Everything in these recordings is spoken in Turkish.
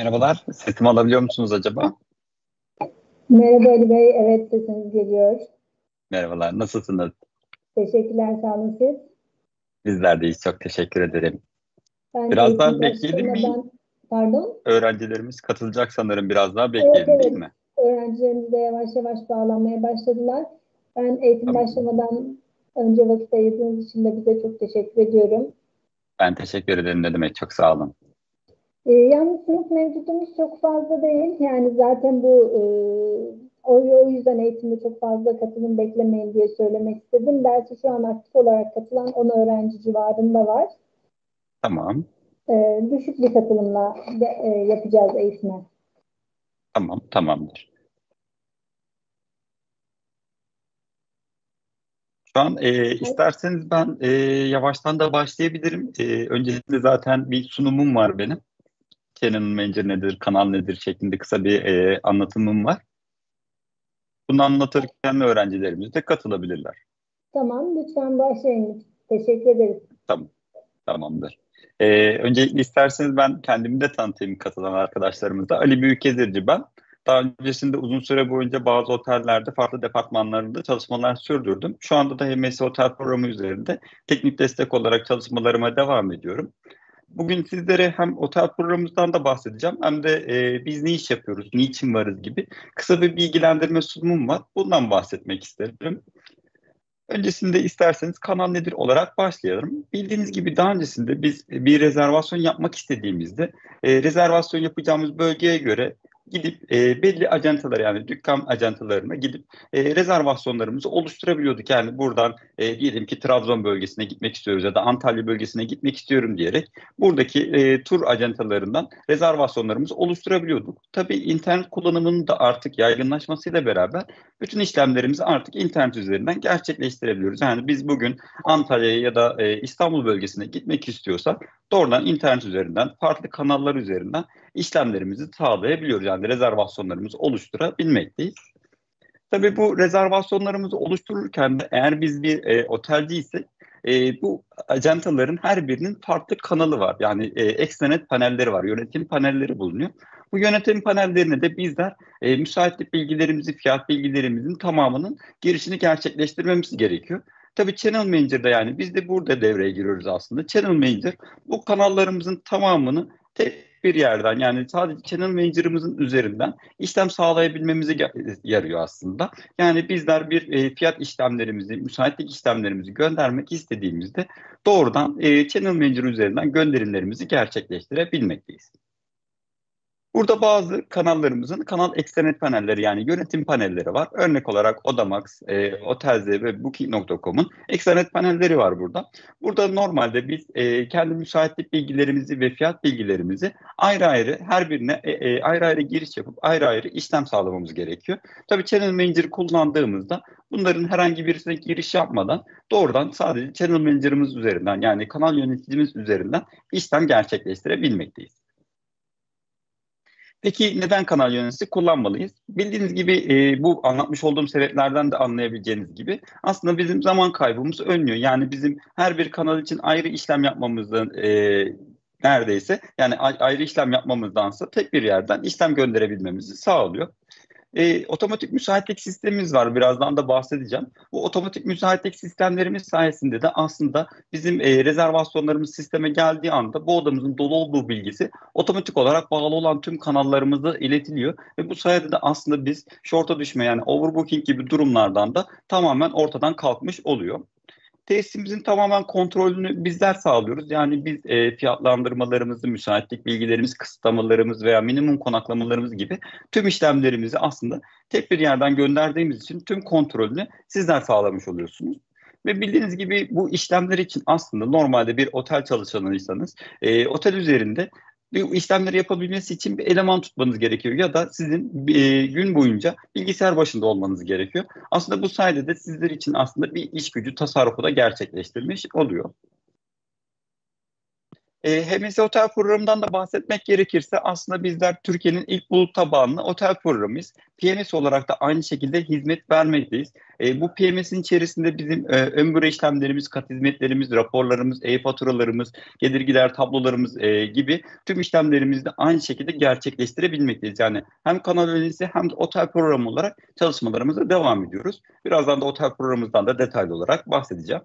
Merhabalar, sesimi alabiliyor musunuz acaba? Merhaba Ali Bey, evet sesiniz geliyor. Merhabalar, nasılsınız? Teşekkürler, sağ olun siz. Bizler deyiz, çok teşekkür ederim. Ben Biraz eğitim daha bekleyelim mi? başlamadan, pardon. Öğrencilerimiz katılacak sanırım, biraz daha Evet bekleyelim değil evet, mi? öğrencilerimiz de yavaş yavaş bağlanmaya başladılar. Ben eğitim Tamam, başlamadan önce vakit ayırdığınız için de bize çok teşekkür ediyorum. ben teşekkür ederim ne demek, çok sağ olun. Yalnız sınıf mevcudumuz çok fazla değil. Yani zaten o yüzden eğitimde çok fazla katılım beklemeyin diye söylemek istedim. Dersi şu an aktif olarak katılan 10 öğrenci civarında var. Tamam, Düşük bir katılımla yapacağız eğitimi. tamam, tamamdır. Şu an isterseniz ben yavaştan da başlayabilirim. Öncesinde zaten bir sunumum var benim. Channel Manager nedir, kanal nedir şeklinde kısa bir anlatımım var. Bunu anlatırken öğrencilerimiz de katılabilirler. Tamam, lütfen başlayın. Teşekkür ederiz. Tamam. Tamamdır. Öncelikle isterseniz ben kendimi de tanıtayım katılan arkadaşlarımızla. Ali Büyükgezirci ben. Daha öncesinde uzun süre boyunca bazı otellerde farklı departmanlarında çalışmalar sürdürdüm. Şu anda da HMS Otel Programı üzerinde teknik destek olarak çalışmalarıma devam ediyorum. Bugün sizlere hem otel programımızdan da bahsedeceğim hem de biz ne iş yapıyoruz, niçin varız gibi kısa bir bilgilendirme sunumum var. Bundan bahsetmek isterim. Öncesinde isterseniz kanal nedir olarak başlayalım. Bildiğiniz gibi daha öncesinde biz bir rezervasyon yapmak istediğimizde rezervasyon yapacağımız bölgeye göre gidip belli ajantalara yani dükkan ajantalarına gidip rezervasyonlarımızı oluşturabiliyorduk. Yani buradan diyelim ki Trabzon bölgesine gitmek istiyoruz ya da Antalya bölgesine gitmek istiyorum diyerek buradaki tur ajantalarından rezervasyonlarımızı oluşturabiliyorduk. Tabii internet kullanımının da artık yaygınlaşmasıyla beraber bütün işlemlerimizi artık internet üzerinden gerçekleştirebiliyoruz. Yani biz bugün Antalya'ya ya da İstanbul bölgesine gitmek istiyorsak doğrudan internet üzerinden, farklı kanallar üzerinden işlemlerimizi sağlayabiliyoruz. Yani rezervasyonlarımızı oluşturabilmekteyiz. Tabii bu rezervasyonlarımızı oluştururken de eğer biz bir otelciysek bu ajantaların her birinin farklı kanalı var. Yani ekstranet panelleri var, yönetim panelleri bulunuyor. Bu yönetim panellerine de bizler müsaitlik bilgilerimizi, fiyat bilgilerimizin tamamının girişini gerçekleştirmemiz gerekiyor. Tabii Channel Manager'da yani biz de burada devreye giriyoruz aslında. Channel Manager bu kanallarımızın tamamını tek bir yerden yani sadece Channel Manager'ımızın üzerinden işlem sağlayabilmemize yarıyor aslında. Yani bizler bir fiyat işlemlerimizi, müsaitlik işlemlerimizi göndermek istediğimizde doğrudan Channel Manager üzerinden gönderimlerimizi gerçekleştirebilmekteyiz. Burada bazı kanallarımızın kanal eksternet panelleri yani yönetim panelleri var. Örnek olarak Odamax, Otelze ve Booking.com'un eksternet panelleri var burada. Burada normalde biz kendi müsaitlik bilgilerimizi ve fiyat bilgilerimizi ayrı ayrı her birine ayrı ayrı giriş yapıp ayrı ayrı işlem sağlamamız gerekiyor. Tabii Channel Manager kullandığımızda bunların herhangi birisine giriş yapmadan doğrudan sadece Channel Manager'ımız üzerinden yani kanal yöneticimiz üzerinden işlem gerçekleştirebilmekteyiz. Peki neden kanal yöneticisi kullanmalıyız? Bildiğiniz gibi bu anlatmış olduğum sebeplerden de anlayabileceğiniz gibi aslında bizim zaman kaybımızı önlüyor. Yani bizim her bir kanal için ayrı işlem yapmamızdan neredeyse yani ayrı işlem yapmamızdansa tek bir yerden işlem gönderebilmemizi sağlıyor. Otomatik müsaitlik sistemimiz var. Birazdan da bahsedeceğim. Bu otomatik müsaitlik sistemlerimiz sayesinde de aslında bizim rezervasyonlarımız sisteme geldiği anda bu odamızın dolu olduğu bilgisi otomatik olarak bağlı olan tüm kanallarımıza iletiliyor. Ve bu sayede de aslında biz short'a düşme yani overbooking gibi durumlardan da tamamen ortadan kalkmış oluyor. Tesisimizin tamamen kontrolünü bizler sağlıyoruz. Yani biz fiyatlandırmalarımızı, müsaitlik bilgilerimiz, kısıtlamalarımız veya minimum konaklamalarımız gibi tüm işlemlerimizi aslında tek bir yerden gönderdiğimiz için tüm kontrolünü sizler sağlamış oluyorsunuz. Ve bildiğiniz gibi bu işlemler için aslında normalde bir otel çalışanıysanız otel üzerinde bu işlemleri yapabilmesi için bir eleman tutmanız gerekiyor ya da sizin gün boyunca bilgisayar başında olmanız gerekiyor. Aslında bu sayede de sizler için aslında bir iş gücü tasarrufu da gerçekleştirmiş oluyor. HMS Otel programından da bahsetmek gerekirse aslında bizler Türkiye'nin ilk bulut tabanlı otel programıyız. PMS olarak da aynı şekilde hizmet vermekteyiz. Bu PMS'in içerisinde bizim ön büro işlemlerimiz, kat hizmetlerimiz, raporlarımız, e-faturalarımız, gelir gider tablolarımız gibi tüm işlemlerimizi de aynı şekilde gerçekleştirebilmekteyiz. Yani hem kanal öncesi hem de otel programı olarak çalışmalarımıza devam ediyoruz. Birazdan da otel programımızdan da detaylı olarak bahsedeceğim.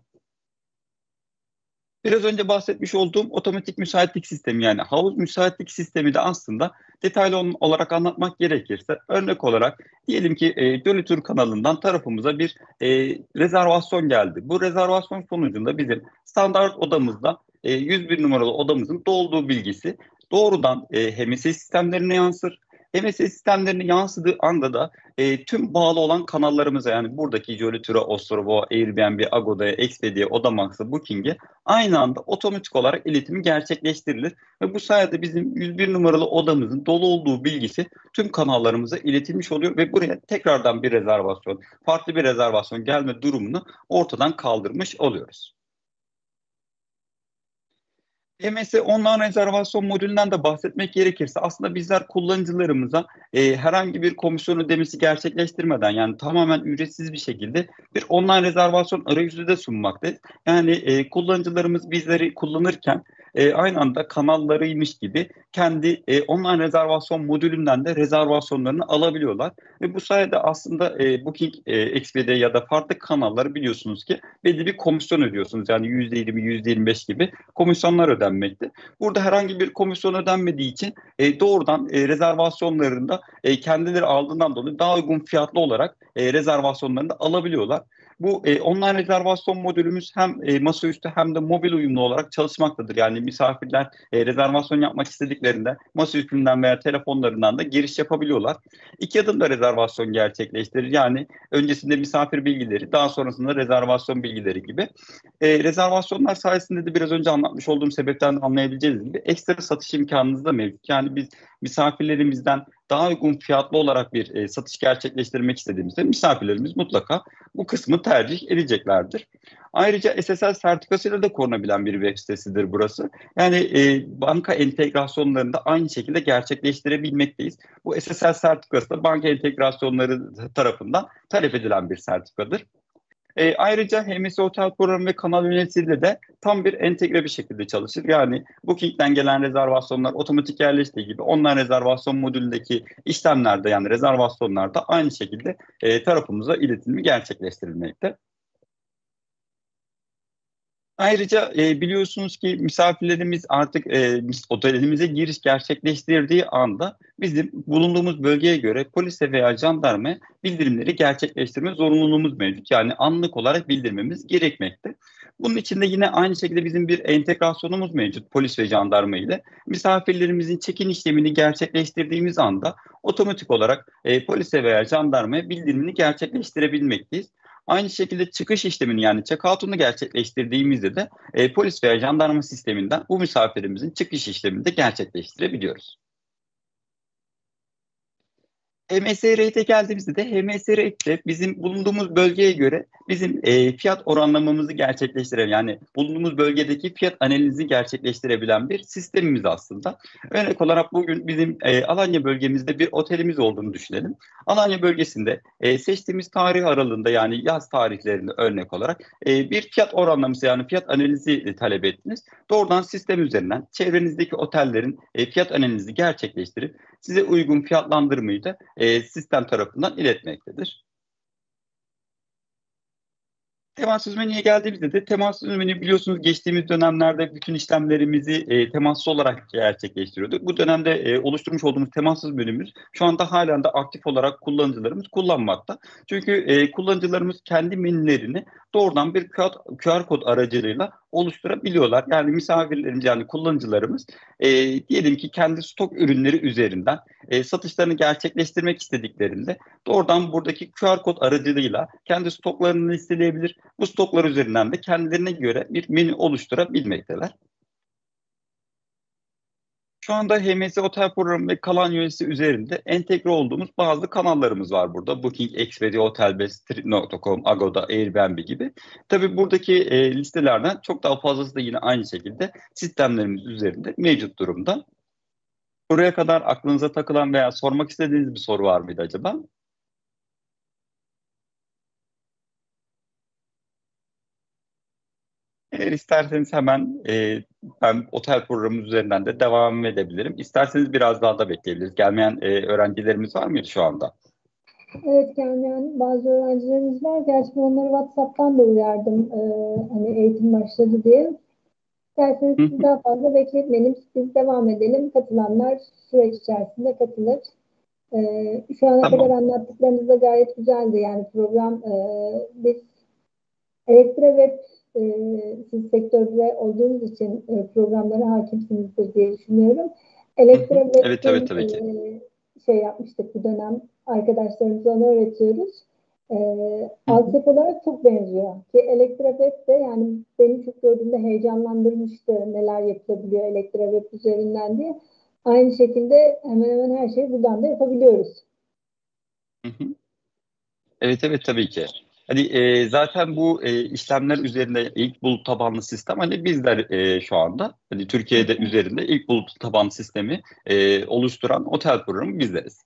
Biraz önce bahsetmiş olduğum otomatik müsaitlik sistemi yani havuz müsaitlik sistemi de aslında detaylı olarak anlatmak gerekirse örnek olarak diyelim ki Jolly kanalından tarafımıza bir rezervasyon geldi. Bu rezervasyon sonucunda bizim standart odamızda 101 numaralı odamızın dolduğu bilgisi doğrudan HMS sistemlerine yansır. HMS sistemlerine yansıdığı anda da tüm bağlı olan kanallarımıza yani buradaki Jolly Tour'a, Ostrobo, Airbnb, Agoda'ya, Expedia'ya, Odamax'a, Booking'e aynı anda otomatik olarak iletimi gerçekleştirilir. Ve bu sayede bizim 101 numaralı odamızın dolu olduğu bilgisi tüm kanallarımıza iletilmiş oluyor ve buraya tekrardan bir rezervasyon, farklı bir rezervasyon gelme durumunu ortadan kaldırmış oluyoruz. MS online rezervasyon modülünden de bahsetmek gerekirse aslında bizler kullanıcılarımıza herhangi bir komisyon ödemesi gerçekleştirmeden yani tamamen ücretsiz bir şekilde bir online rezervasyon arayüzü de sunmaktayız. Yani kullanıcılarımız bizleri kullanırken aynı anda kanallarıymış gibi kendi online rezervasyon modülünden de rezervasyonlarını alabiliyorlar. Ve bu sayede aslında Booking, Expedia ya da farklı kanalları biliyorsunuz ki belli bir komisyon ödüyorsunuz. Yani %20, %25 gibi komisyonlar ödenmekte. Burada herhangi bir komisyon ödenmediği için doğrudan rezervasyonlarında kendileri aldığından dolayı daha uygun fiyatlı olarak rezervasyonlarını da alabiliyorlar. Bu online rezervasyon modülümüz hem masaüstü hem de mobil uyumlu olarak çalışmaktadır. Yani misafirler rezervasyon yapmak istediklerinde masaüstünden veya telefonlarından da giriş yapabiliyorlar. İki adımda rezervasyon gerçekleştirir. Yani öncesinde misafir bilgileri, daha sonrasında rezervasyon bilgileri gibi. Rezervasyonlar sayesinde de biraz önce anlatmış olduğum sebepten anlayabileceğiniz gibi ekstra satış imkanınız da mevcut. Yani biz misafirlerimizden daha uygun fiyatlı olarak bir satış gerçekleştirmek istediğimizde misafirlerimiz mutlaka bu kısmı tercih edeceklerdir. Ayrıca SSL sertifikasıyla da korunabilen bir web sitesidir burası. Yani banka entegrasyonlarını da aynı şekilde gerçekleştirebilmekteyiz. Bu SSL sertifikası da banka entegrasyonları tarafından talep edilen bir sertifikadır. Ayrıca HMS Otel Programı ve kanal yöneticisiyle de tam bir entegre bir şekilde çalışır. Yani Booking'den gelen rezervasyonlar otomatik yerleştiği gibi online rezervasyon modülündeki işlemlerde yani rezervasyonlarda aynı şekilde tarafımıza iletimi gerçekleştirilmekte. Ayrıca biliyorsunuz ki misafirlerimiz artık otelimize giriş gerçekleştirdiği anda bizim bulunduğumuz bölgeye göre polise veya jandarmaya bildirimleri gerçekleştirme zorunluluğumuz mevcut. Yani anlık olarak bildirmemiz gerekmekte. Bunun için de yine aynı şekilde bizim bir entegrasyonumuz mevcut polis ve jandarma ile. Misafirlerimizin check-in işlemini gerçekleştirdiğimiz anda otomatik olarak polise veya jandarmaya bildirimini gerçekleştirebilmekteyiz. Aynı şekilde çıkış işlemini yani check-out'unu gerçekleştirdiğimizde de polis veya jandarma sisteminden bu misafirimizin çıkış işlemini de gerçekleştirebiliyoruz. HMS Rate'e geldiğimizde de HMS Rate'de bizim bulunduğumuz bölgeye göre bizim fiyat oranlamamızı gerçekleştiren yani bulunduğumuz bölgedeki fiyat analizini gerçekleştirebilen bir sistemimiz aslında. Örnek olarak bugün bizim Alanya bölgemizde bir otelimiz olduğunu düşünelim. Alanya bölgesinde seçtiğimiz tarih aralığında yani yaz tarihlerinde örnek olarak bir fiyat oranlaması yani fiyat analizi talep ettiniz. Doğrudan sistem üzerinden çevrenizdeki otellerin fiyat analizi gerçekleştirip size uygun fiyatlandırmayı da sistem tarafından iletmektedir. Temassız menüye geldiğimizde de temassız menü biliyorsunuz geçtiğimiz dönemlerde bütün işlemlerimizi temassız olarak gerçekleştiriyorduk. Bu dönemde oluşturmuş olduğumuz temassız menümüz şu anda halen de aktif olarak kullanıcılarımız kullanmakta. Çünkü kullanıcılarımız kendi menülerini doğrudan bir QR kod aracılığıyla oluşturabiliyorlar. Yani misafirlerimiz yani kullanıcılarımız diyelim ki kendi stok ürünleri üzerinden satışlarını gerçekleştirmek istediklerinde doğrudan buradaki QR kod aracılığıyla kendi stoklarını listeleyebilir. Bu stoklar üzerinden de kendilerine göre bir menü oluşturabilmekteler. Şu anda HMS Otel Programı ve Kalan Yönetisi üzerinde entegre olduğumuz bazı kanallarımız var burada. Booking, Expedia, Hotelbest, Trip.com, Agoda, Airbnb gibi. Tabii buradaki listelerden çok daha fazlası da yine aynı şekilde sistemlerimiz üzerinde mevcut durumda. Buraya kadar aklınıza takılan veya sormak istediğiniz bir soru var mıydı acaba? Eğer isterseniz hemen ben otel programı üzerinden de devam edebilirim. İsterseniz biraz daha da bekleyebiliriz. Gelmeyen öğrencilerimiz var mıydı şu anda? Evet, yani bazı öğrencilerimiz var. Gerçi ben onları WhatsApp'tan da uyardım. Hani eğitim başladı diye. İsterseniz Hı siz hı, daha fazla bekletmeyelim. Biz devam edelim. Katılanlar süreç içerisinde katılır. Şu ana kadar tamam. anlattıklarınız da gayet güzeldi. Yani program biz Elektra Web siz sektörde olduğunuz için programlara hakimsinizdir diye düşünüyorum. Hı hı. Elektra Evet, evet, Web'in tabii ki. şey yapmıştık bu dönem. Arkadaşlarımıza onu öğretiyoruz. Hı hı. Altyapı olarak çok benziyor. Ki Elektra Web de yani beni çok gördüğümde heyecanlandırmıştı. Neler yapılabiliyor Elektra Web üzerinden diye. Aynı şekilde hemen hemen her şeyi buradan da yapabiliyoruz. Hı hı. Evet, evet, tabii ki. Hani zaten bu işlemler üzerinde ilk bulut tabanlı sistem hani bizler şu anda hani Türkiye'de üzerinde ilk bulut tabanlı sistemi oluşturan otel programı bizleriz.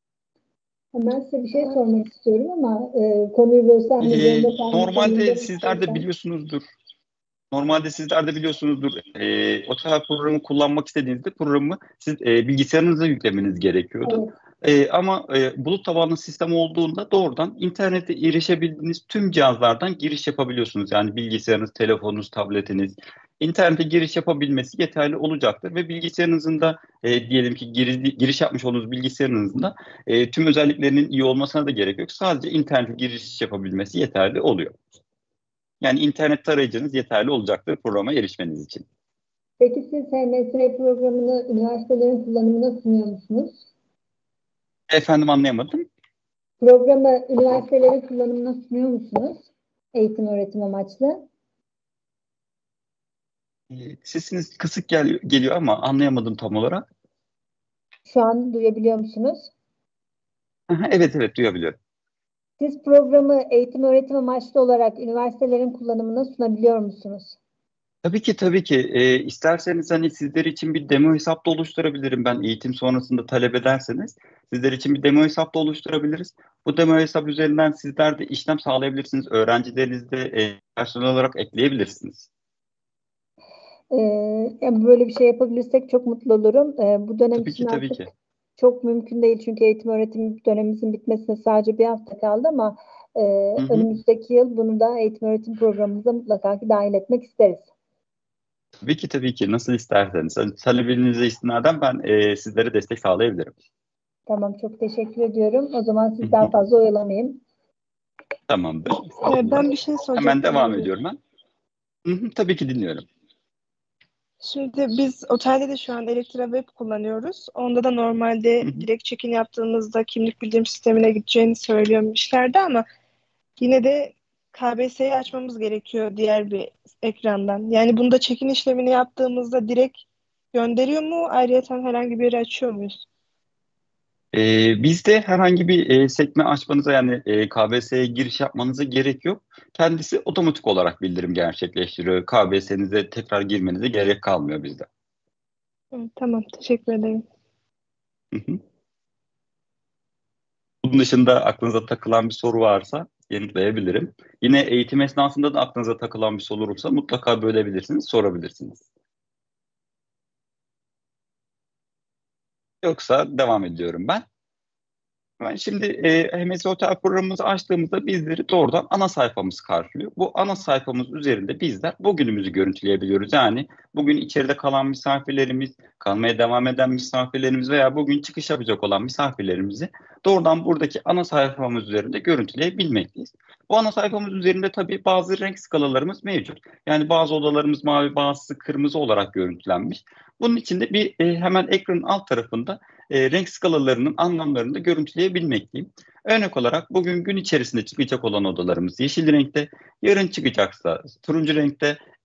Ben size bir şey sormak istiyorum ama konuyu bölsem zorunda kalmak Normalde elimden sizler de istiyorsan. biliyorsunuzdur. Normalde sizler de biliyorsunuzdur. Otel programı kullanmak istediğinizde programı siz bilgisayarınıza yüklemeniz gerekiyordu. Evet, Ama bulut tabanlı sistem olduğunda doğrudan internete erişebildiğiniz tüm cihazlardan giriş yapabiliyorsunuz. Yani bilgisayarınız, telefonunuz, tabletiniz, internete giriş yapabilmesi yeterli olacaktır ve bilgisayarınızın da diyelim ki giriş yapmış olduğunuz bilgisayarınızın da tüm özelliklerinin iyi olmasına da gerek yok. Sadece internete giriş yapabilmesi yeterli oluyor. Yani internet tarayıcınız yeterli olacaktır programa erişmeniz için. peki siz HMS programını üniversitelerin kullanımına sunuyor musunuz? Efendim, anlayamadım. Programı üniversitelerin kullanımına sunuyor musunuz? Eğitim öğretim amaçlı. Sesiniz kısık geliyor ama anlayamadım tam olarak. Şu an duyabiliyor musunuz? Aha, evet, evet, duyabiliyorum. Siz programı eğitim öğretim amaçlı olarak üniversitelerin kullanımına sunabiliyor musunuz? Tabii ki, tabii ki. İsterseniz hani sizler için bir demo hesap da oluşturabilirim ben eğitim sonrasında talep ederseniz. Sizler için bir demo hesap da oluşturabiliriz. Bu demo hesap üzerinden sizler de işlem sağlayabilirsiniz. Öğrencilerinizi de personel olarak ekleyebilirsiniz. Ee, Yani böyle bir şey yapabilirsek çok mutlu olurum. Bu dönem Tabii için ki, tabii artık ki. çok mümkün değil çünkü eğitim öğretim dönemimizin bitmesine sadece bir hafta kaldı ama Hı hı. önümüzdeki yıl bunu da eğitim öğretim programımıza mutlaka ki dahil etmek isteriz. Tabii ki, tabii ki. Nasıl isterseniz. Hani talebinize istinaden ben sizlere destek sağlayabilirim. Tamam, çok teşekkür ediyorum. O zaman Hı siz daha hı. fazla oyalamayın. Tamamdır. Estağfurullah. Ben bir şey Hemen soracaktım devam Emre. ediyorum ben. Hı hı, tabii ki dinliyorum. Şimdi biz otelde de şu an Elektra Web kullanıyoruz. Onda da Hı normalde hı. direkt check-in yaptığımızda kimlik bildirim sistemine gideceğini söylüyormuşlardı ama yine de KBS'yi açmamız gerekiyor diğer bir ekrandan. Yani bunda check-in işlemini yaptığımızda direkt gönderiyor mu? Ayrıyeten herhangi bir yeri açıyor muyuz? Bizde herhangi bir sekme açmanıza yani KBS'ye giriş yapmanıza gerek yok. Kendisi otomatik olarak bildirim gerçekleştiriyor. KBS'nize tekrar girmenize gerek kalmıyor bizde. Hı, tamam, teşekkür ederim. Hı hı. Bunun dışında aklınıza takılan bir soru varsa yanıtlayabilirim. Yine eğitim esnasında da aklınıza takılan bir soru olursa mutlaka bölebilirsiniz, sorabilirsiniz. Yoksa devam ediyorum ben. Ben şimdi MS Otel programımızı açtığımızda bizleri doğrudan ana sayfamız karşılıyor. Bu ana sayfamız üzerinde bizler bugünümüzü görüntüleyebiliyoruz. Yani bugün içeride kalan misafirlerimiz, kalmaya devam eden misafirlerimiz veya bugün çıkış yapacak olan misafirlerimizi doğrudan buradaki ana sayfamız üzerinde görüntüleyebilmekteyiz. Bu ana sayfamız üzerinde tabii bazı renk skalalarımız mevcut. Yani bazı odalarımız mavi, bazısı kırmızı olarak görüntülenmiş. Bunun için de bir hemen ekranın alt tarafında renk skalalarının anlamlarını da görüntüleyebilmekteyim. Örnek olarak bugün gün içerisinde çıkacak olan odalarımız yeşil renkte, yarın çıkacaksa turuncu renkte,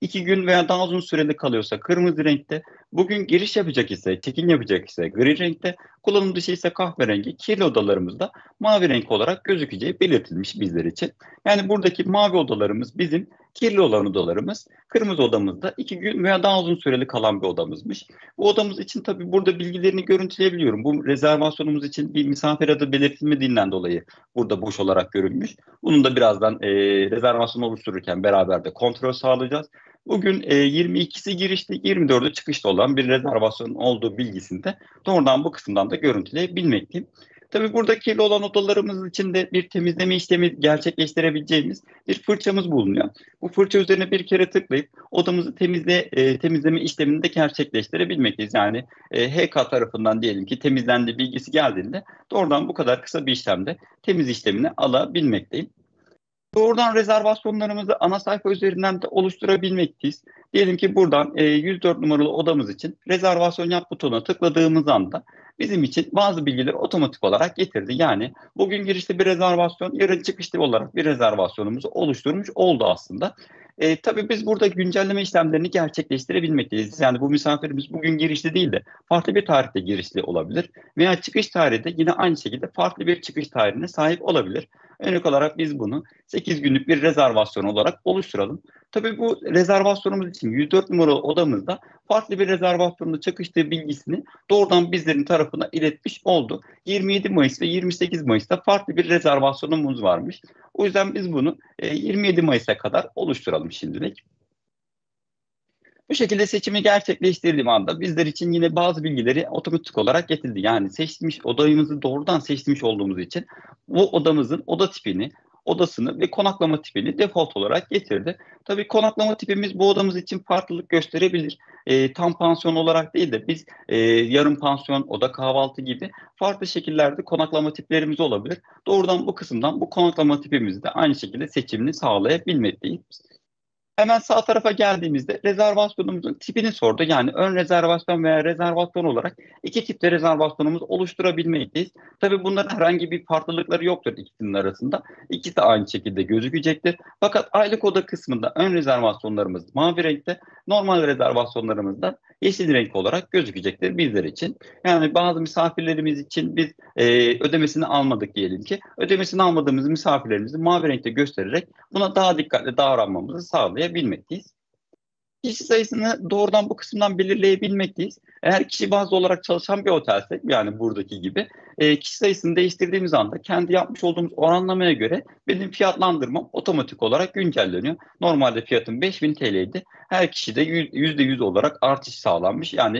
2 gün veya daha uzun süreli kalıyorsa kırmızı renkte, bugün giriş yapacak ise, check-in yapacak ise gri renkte, kullanım dışı ise kahverengi, kirli odalarımızda mavi renk olarak gözükeceği belirtilmiş bizler için. Yani buradaki mavi odalarımız bizim kirli olan odalarımız, kırmızı odamızda 2 gün veya daha uzun süreli kalan bir odamızmış. Bu odamız için tabii burada bilgilerini görüntüleyebiliyorum. Bu rezervasyonumuz için bir misafir adı belirtilmediğinden dolayı burada boş olarak görünmüş. Bunun da birazdan rezervasyon oluştururken beraber de kontrol sağlayacağız. Bugün 22'si girişte, 24'ü çıkışta olan bir rezervasyon olduğu bilgisini de doğrudan bu kısımdan da görüntüleyebilmekteyim. Tabii burada kirli olan odalarımız için de bir temizleme işlemi gerçekleştirebileceğimiz bir fırçamız bulunuyor. Bu fırça üzerine bir kere tıklayıp odamızı temizleme işlemini de gerçekleştirebilmekteyiz. Yani HK tarafından diyelim ki temizlendi bilgisi geldiğinde doğrudan bu kadar kısa bir işlemde temiz işlemini alabilmekteyim. Doğrudan rezervasyonlarımızı ana sayfa üzerinden de oluşturabilmekteyiz. Diyelim ki buradan 104 numaralı odamız için rezervasyon yap butonuna tıkladığımız anda bizim için bazı bilgileri otomatik olarak getirdi. Yani bugün girişte bir rezervasyon, yarın çıkışta olarak bir rezervasyonumuzu oluşturmuş oldu aslında. Tabii biz burada güncelleme işlemlerini gerçekleştirebilmekteyiz. Yani bu misafirimiz bugün girişli değil de farklı bir tarihte girişli olabilir. Veya çıkış tarihi de yine aynı şekilde farklı bir çıkış tarihine sahip olabilir. Örnek olarak biz bunu 8 günlük bir rezervasyon olarak oluşturalım. Tabii bu rezervasyonumuz için 104 numaralı odamızda farklı bir rezervasyonda çakıştığı bilgisini doğrudan bizlerin tarafına iletmiş oldu. 27 Mayıs ve 28 Mayıs'ta farklı bir rezervasyonumuz varmış. O yüzden biz bunu 27 Mayıs'a kadar oluşturalım şimdilik. Bu şekilde seçimi gerçekleştirdiğim anda bizler için yine bazı bilgileri otomatik olarak getirdi. Yani seçmiş odamızı doğrudan seçmiş olduğumuz için bu odamızın oda tipini, odasını ve konaklama tipini default olarak getirdi. Tabii konaklama tipimiz bu odamız için farklılık gösterebilir. Tam pansiyon olarak değil de biz yarım pansiyon, oda kahvaltı gibi farklı şekillerde konaklama tiplerimiz olabilir. Doğrudan bu kısımdan bu konaklama tipimizi de aynı şekilde seçimini sağlayabilmekteyiz. Hemen sağ tarafa geldiğimizde rezervasyonumuzun tipini sordu. Yani ön rezervasyon veya rezervasyon olarak iki tipte rezervasyonumuz oluşturabilmekteyiz. Tabii bunların herhangi bir farklılıkları yoktur ikisinin arasında. İkisi de aynı şekilde gözükecektir. Fakat aylık oda kısmında ön rezervasyonlarımız mavi renkte, normal rezervasyonlarımız da yeşil renk olarak gözükecektir bizler için. Yani bazı misafirlerimiz için biz ödemesini almadık diyelim ki. Ödemesini almadığımız misafirlerimizi mavi renkte göstererek buna daha dikkatli davranmamızı sağlayabilmekteyiz. Kişi sayısını doğrudan bu kısımdan belirleyebilmekteyiz. Eğer kişi bazlı olarak çalışan bir otelsek, yani buradaki gibi, kişi sayısını değiştirdiğimiz anda kendi yapmış olduğumuz oranlamaya göre benim fiyatlandırmam otomatik olarak güncelleniyor. Normalde fiyatım 5.000 TL'ydi. Her kişide %100 olarak artış sağlanmış. Yani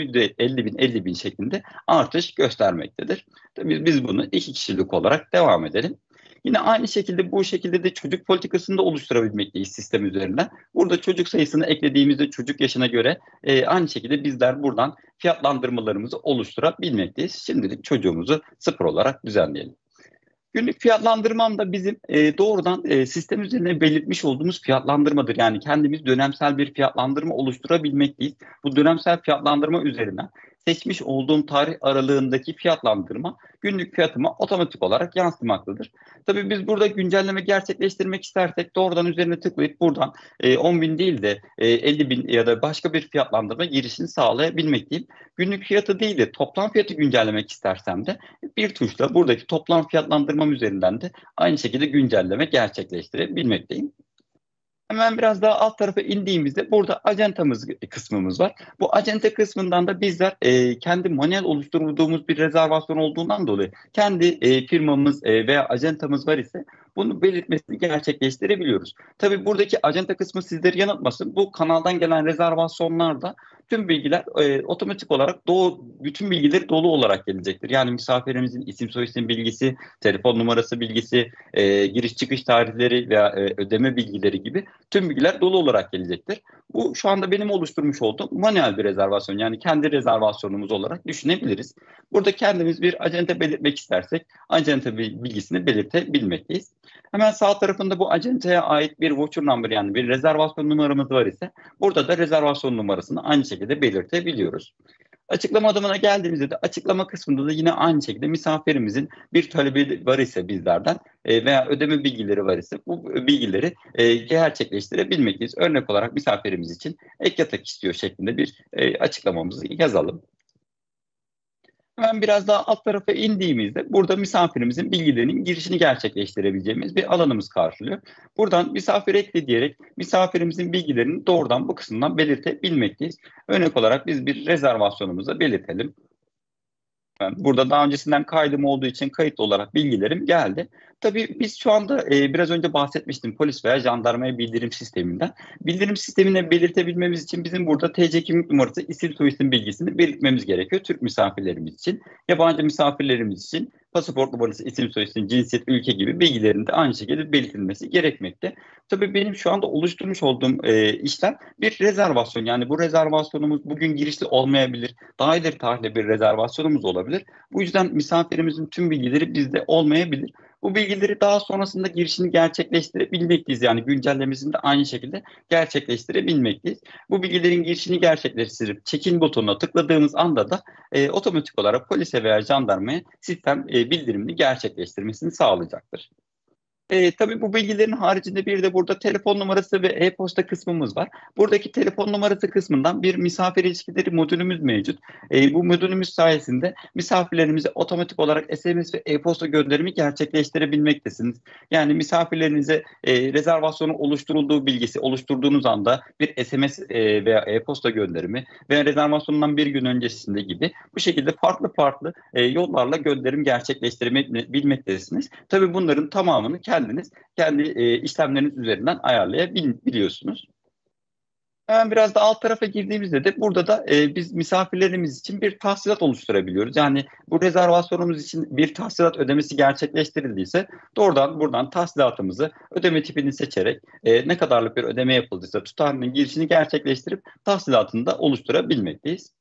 %50.000 şeklinde artış göstermektedir. Tabii biz bunu 2 kişilik olarak devam edelim. Yine aynı şekilde bu şekilde de çocuk politikasını da oluşturabilmekteyiz sistem üzerinden. Burada çocuk sayısını eklediğimizde çocuk yaşına göre aynı şekilde bizler buradan fiyatlandırmalarımızı oluşturabilmekteyiz. Şimdilik çocuğumuzu 0 olarak düzenleyelim. Günlük fiyatlandırmam da bizim doğrudan sistem üzerine belirtmiş olduğumuz fiyatlandırmadır. Yani kendimiz dönemsel bir fiyatlandırma oluşturabilmekteyiz. Bu dönemsel fiyatlandırma üzerinden seçmiş olduğum tarih aralığındaki fiyatlandırma günlük fiyatıma otomatik olarak yansımaktadır. Tabii biz burada güncelleme gerçekleştirmek istersek doğrudan üzerine tıklayıp buradan 10.000 değil de 50.000 ya da başka bir fiyatlandırma girişini sağlayabilmekteyim. Günlük fiyatı değil de toplam fiyatı güncellemek istersem de bir tuşla buradaki toplam fiyatlandırmam üzerinden de aynı şekilde güncelleme gerçekleştirebilmekteyim. Hemen biraz daha alt tarafa indiğimizde burada acentamız kısmımız var. Bu acenta kısmından da bizler kendi manuel oluşturduğumuz bir rezervasyon olduğundan dolayı kendi firmamız veya acentamız var ise bunu belirtmesini gerçekleştirebiliyoruz. Tabii buradaki acenta kısmı sizleri yanıltmasın. Bu kanaldan gelen rezervasyonlarda tüm bilgiler otomatik olarak bütün bilgileri dolu olarak gelecektir. Yani misafirimizin isim soyisim bilgisi, telefon numarası bilgisi, giriş çıkış tarihleri veya ödeme bilgileri gibi tüm bilgiler dolu olarak gelecektir. Bu şu anda benim oluşturmuş olduğum manuel bir rezervasyon, yani kendi rezervasyonumuz olarak düşünebiliriz. Burada kendimiz bir acente belirtmek istersek acente bilgisini belirtebilmekteyiz. Hemen sağ tarafında bu acenteye ait bir voucher number, yani bir rezervasyon numaramız var ise burada da rezervasyon numarasını aynı şekilde belirtebiliyoruz. Açıklama adımına geldiğimizde de açıklama kısmında da yine aynı şekilde misafirimizin bir talebi var ise bizlerden veya ödeme bilgileri var ise bu bilgileri gerçekleştirebilmekteyiz. Örnek olarak misafirimiz için ek yatak istiyor şeklinde bir açıklamamızı yazalım. Hemen biraz daha alt tarafa indiğimizde burada misafirimizin bilgilerinin girişini gerçekleştirebileceğimiz bir alanımız karşılıyor. Buradan misafir ekle diyerek misafirimizin bilgilerini doğrudan bu kısımdan belirtebilmekteyiz. Örnek olarak biz bir rezervasyonumuzu belirtelim. Burada daha öncesinden kaydım olduğu için kayıtlı olarak bilgilerim geldi. Tabii biz şu anda biraz önce bahsetmiştim polis veya jandarmaya bildirim sisteminden. Bildirim sistemine belirtebilmemiz için bizim burada TC kimlik numarası, isim soyisim bilgisini belirtmemiz gerekiyor. Türk misafirlerimiz için, yabancı misafirlerimiz için pasaport numarası, isim soyisim, cinsiyet, ülke gibi bilgilerin de aynı şekilde belirtilmesi gerekmekte. Tabii benim şu anda oluşturmuş olduğum işlem bir rezervasyon. Yani bu rezervasyonumuz bugün girişli olmayabilir. Daha ileri tarihli bir rezervasyonumuz olabilir. Bu yüzden misafirimizin tüm bilgileri bizde olmayabilir. Bu bilgileri daha sonrasında girişini gerçekleştirebilmekteyiz. Yani güncellemesini de aynı şekilde gerçekleştirebilmekteyiz. Bu bilgilerin girişini gerçekleştirip check-in butonuna tıkladığımız anda da otomatik olarak polise veya jandarmaya sistem bildirimini gerçekleştirmesini sağlayacaktır. Tabii bu bilgilerin haricinde bir de burada telefon numarası ve e-posta kısmımız var. Buradaki telefon numarası kısmından bir misafir ilişkileri modülümüz mevcut. Bu modülümüz sayesinde misafirlerimize otomatik olarak SMS ve e-posta gönderimi gerçekleştirebilmektesiniz. Yani misafirlerinize rezervasyonu oluşturulduğu bilgisi oluşturduğunuz anda bir SMS veya e-posta gönderimi veya rezervasyonundan bir gün öncesinde gibi bu şekilde farklı farklı yollarla gönderim gerçekleştirebilmektesiniz. Tabii bunların tamamını kendiniz kendi işlemleriniz üzerinden ayarlayabiliyorsunuz. Hemen biraz da alt tarafa girdiğimizde de burada da biz misafirlerimiz için bir tahsilat oluşturabiliyoruz. Yani bu rezervasyonumuz için bir tahsilat ödemesi gerçekleştirildiyse doğrudan buradan tahsilatımızı ödeme tipini seçerek ne kadarlık bir ödeme yapıldıysa tutarının girişini gerçekleştirip tahsilatını da oluşturabilmekteyiz.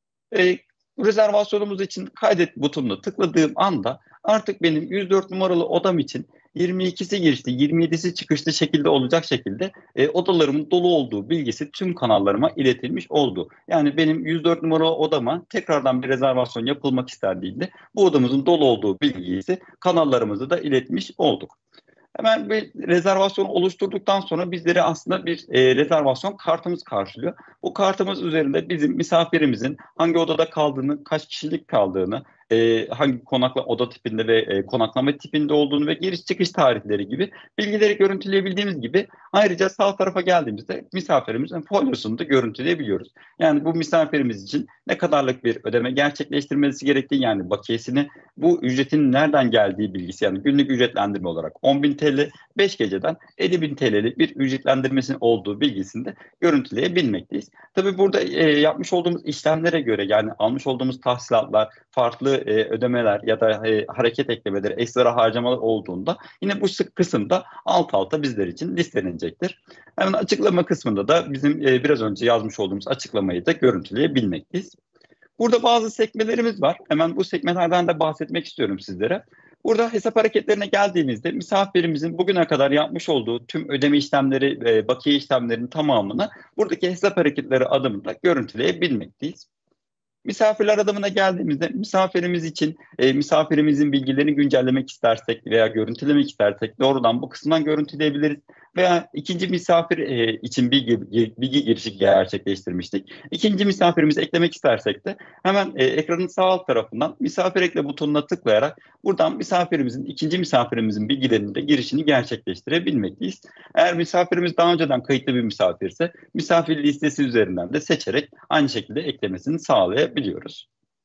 Rezervasyonumuz için kaydet butonuna tıkladığım anda artık benim 104 numaralı odam için 22'si girişli, 27'si çıkışlı şekilde olacak şekilde odalarımın dolu olduğu bilgisi tüm kanallarıma iletilmiş oldu. Yani benim 104 numaralı odama tekrardan bir rezervasyon yapılmak istendiğinde bu odamızın dolu olduğu bilgisi kanallarımızı da iletmiş olduk. Hemen bir rezervasyon oluşturduktan sonra bizleri aslında bir rezervasyon kartımız karşılıyor. Bu kartımız üzerinde bizim misafirimizin hangi odada kaldığını, kaç kişilik kaldığını, hangi oda tipinde ve konaklama tipinde olduğunu ve giriş çıkış tarihleri gibi bilgileri görüntüleyebildiğimiz gibi ayrıca sağ tarafa geldiğimizde misafirimizin folyosunu da görüntüleyebiliyoruz. Yani bu misafirimiz için ne kadarlık bir ödeme gerçekleştirmesi gerektiği yani bakiyesini bu ücretin nereden geldiği bilgisi yani günlük ücretlendirme olarak 10.000 TL 5 geceden 50.000 TL'lik bir ücretlendirmesinin olduğu bilgisini de görüntüleyebilmekteyiz. Tabii burada yapmış olduğumuz işlemlere göre yani almış olduğumuz tahsilatlar, farklı ödemeler ya da hareket eklemeleri, ekstra harcamalar olduğunda yine bu kısımda alt alta bizler için listelenecektir. Hemen açıklama kısmında da bizim biraz önce yazmış olduğumuz açıklamayı da görüntüleyebilmekteyiz. Burada bazı sekmelerimiz var. Hemen bu sekmelerden de bahsetmek istiyorum sizlere. Burada hesap hareketlerine geldiğimizde misafirimizin bugüne kadar yapmış olduğu tüm ödeme işlemleri, bakiye işlemlerinin tamamını buradaki hesap hareketleri adımında görüntüleyebilmekteyiz. Misafirler adımına geldiğimizde misafirimiz için misafirimizin bilgilerini güncellemek istersek veya görüntülemek istersek doğrudan bu kısımdan görüntüleyebiliriz. Veya ikinci misafir için bilgi girişi gerçekleştirmiştik. İkinci misafirimizi eklemek istersek de hemen ekranın sağ alt tarafından misafir ekle butonuna tıklayarak buradan ikinci misafirimizin bilgilerinin de girişini gerçekleştirebilmekteyiz. Eğer misafirimiz daha önceden kayıtlı bir misafirse misafir listesi üzerinden de seçerek aynı şekilde eklemesini sağlayabiliyoruz.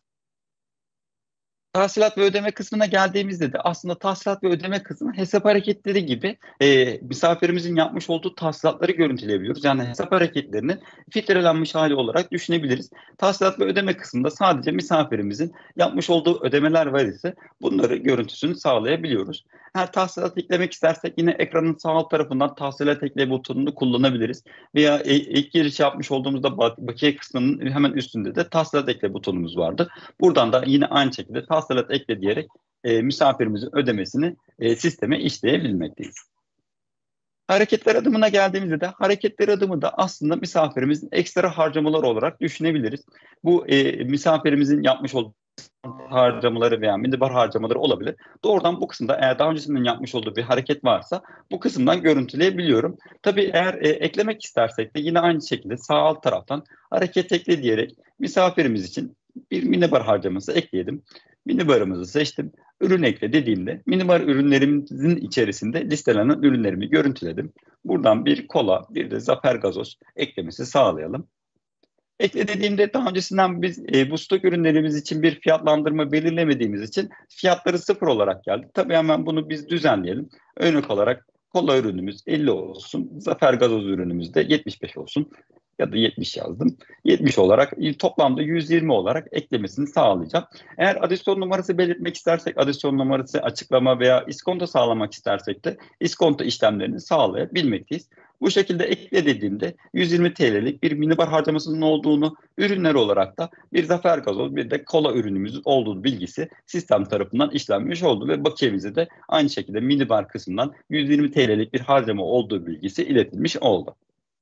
Tahsilat ve ödeme kısmına geldiğimizde de aslında tahsilat ve ödeme kısmı hesap hareketleri gibi misafirimizin yapmış olduğu tahsilatları görüntüleyebiliyoruz. Yani hesap hareketlerini filtrelenmiş hali olarak düşünebiliriz. Tahsilat ve ödeme kısmında sadece misafirimizin yapmış olduğu ödemeler var ise bunları görüntüsünü sağlayabiliyoruz. Her tahsilat eklemek istersek yine ekranın sağ alt tarafından tahsilat ekle butonunu kullanabiliriz. Veya ilk giriş yapmış olduğumuzda bakiye kısmının hemen üstünde de tahsilat ekle butonumuz vardı. Buradan da yine aynı şekilde tahsilat ekle diyerek misafirimizin ödemesini sisteme işleyebilmekteyiz. Hareketler adımına geldiğimizde de hareketler adımı da aslında misafirimizin ekstra harcamalar olarak düşünebiliriz. Bu misafirimizin yapmış olduğu harcamaları veya minibar harcamaları olabilir. Doğrudan bu kısımda eğer daha öncesinden yapmış olduğu bir hareket varsa bu kısımdan görüntüleyebiliyorum. Tabii eğer eklemek istersek de yine aynı şekilde sağ alt taraftan hareket ekle diyerek misafirimiz için bir minibar harcaması ekleyelim. Minibarımızı seçtim. Ürün ekle dediğimde minibar ürünlerimizin içerisinde listelenen ürünlerimi görüntüledim. Buradan bir kola, bir de Zafer gazoz eklemesi sağlayalım. Ekle dediğimde daha öncesinden biz bu stok ürünlerimiz için bir fiyatlandırma belirlemediğimiz için fiyatları sıfır olarak geldi. Tabii hemen bunu biz düzenleyelim. Örnek olarak kola ürünümüz 50 olsun, Zafer gazoz ürünümüz de 75 olsun ya da 70 yazdım. 70 olarak toplamda 120 olarak eklemesini sağlayacağım. Eğer adisyon numarası belirtmek istersek adisyon numarası açıklama veya iskonto sağlamak istersek de iskonto işlemlerini sağlayabilmekteyiz. Bu şekilde ekle dediğimde 120 TL'lik bir minibar harcamasının olduğunu, ürünler olarak da bir Zafer gazoz bir de kola ürünümüzün olduğu bilgisi sistem tarafından işlenmiş oldu ve bakiyemize de aynı şekilde minibar kısmından 120 TL'lik bir harcama olduğu bilgisi iletilmiş oldu.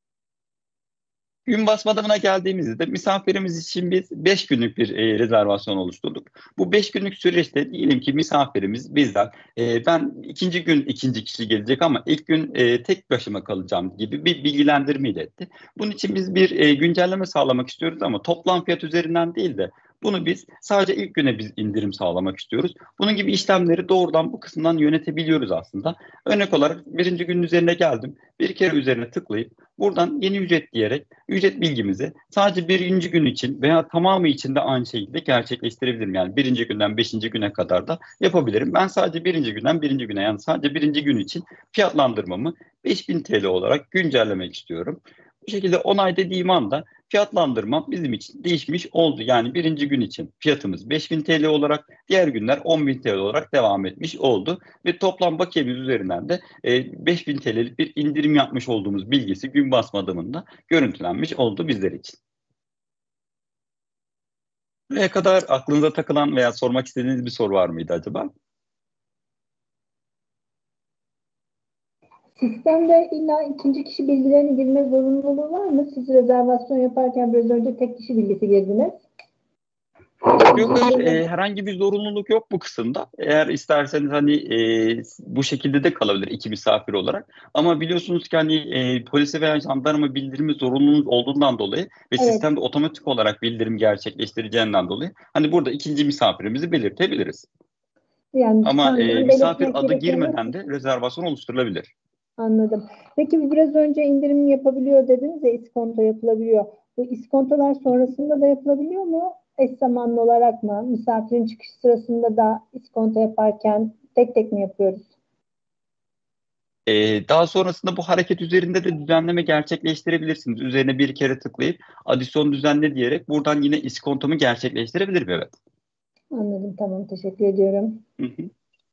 Gün basma adımına geldiğimizde de misafirimiz için biz 5 günlük bir rezervasyon oluşturduk. Bu 5 günlük süreçte diyelim ki misafirimiz bizden ben ikinci gün ikinci kişi gelecek ama ilk gün tek başıma kalacağım gibi bir bilgilendirme iletti. Bunun için biz bir güncelleme sağlamak istiyoruz ama toplam fiyat üzerinden değil de bunu biz sadece ilk güne biz indirim sağlamak istiyoruz. Bunun gibi işlemleri doğrudan bu kısımdan yönetebiliyoruz aslında. Örnek olarak birinci günün üzerine geldim. Bir kere üzerine tıklayıp buradan yeni ücret diyerek ücret bilgimizi sadece birinci gün için veya tamamı için de aynı şekilde gerçekleştirebilirim. Yani birinci günden beşinci güne kadar da yapabilirim. Ben sadece birinci günden birinci güne yani sadece birinci gün için fiyatlandırmamı 5000 TL olarak güncellemek istiyorum. Bu şekilde onay dediğim anda fiyatlandırma bizim için değişmiş oldu. Yani birinci gün için fiyatımız 5000 TL olarak, diğer günler 10.000 TL olarak devam etmiş oldu. Ve toplam bakiyemiz üzerinden de 5000 TL'lik bir indirim yapmış olduğumuz bilgisi gün basma adımında görüntülenmiş oldu bizler için. Buraya kadar aklınıza takılan veya sormak istediğiniz bir soru var mıydı acaba? Sistemde illa ikinci kişi bilgilerini girme zorunluluğu var mı? Siz rezervasyon yaparken biraz önce tek kişi bilgisi girdiniz. Yok, hayır, herhangi bir zorunluluk yok bu kısımda. Eğer isterseniz hani bu şekilde de kalabilir iki misafir olarak. Ama biliyorsunuz ki hani polise veya jandarma bildirimi zorunluluğunuz olduğundan dolayı ve Evet. sistemde otomatik olarak bildirim gerçekleştireceğinden dolayı hani burada ikinci misafirimizi belirtebiliriz. Yani Ama sanırım misafir belirtmek adı gerekiyor. girmeden de rezervasyon oluşturulabilir. Anladım. Peki biraz önce indirim yapabiliyor dediniz ya, iskonto yapılabiliyor. Bu iskontolar sonrasında da yapılabiliyor mu? Eş zamanlı olarak mı? Misafirin çıkış sırasında da iskonto yaparken tek tek mi yapıyoruz? Daha sonrasında bu hareket üzerinde de düzenleme gerçekleştirebilirsiniz. Üzerine bir kere tıklayıp adisyon düzenle diyerek buradan yine iskontomu gerçekleştirebilirim, evet. Anladım, tamam, teşekkür ediyorum. Hı hı.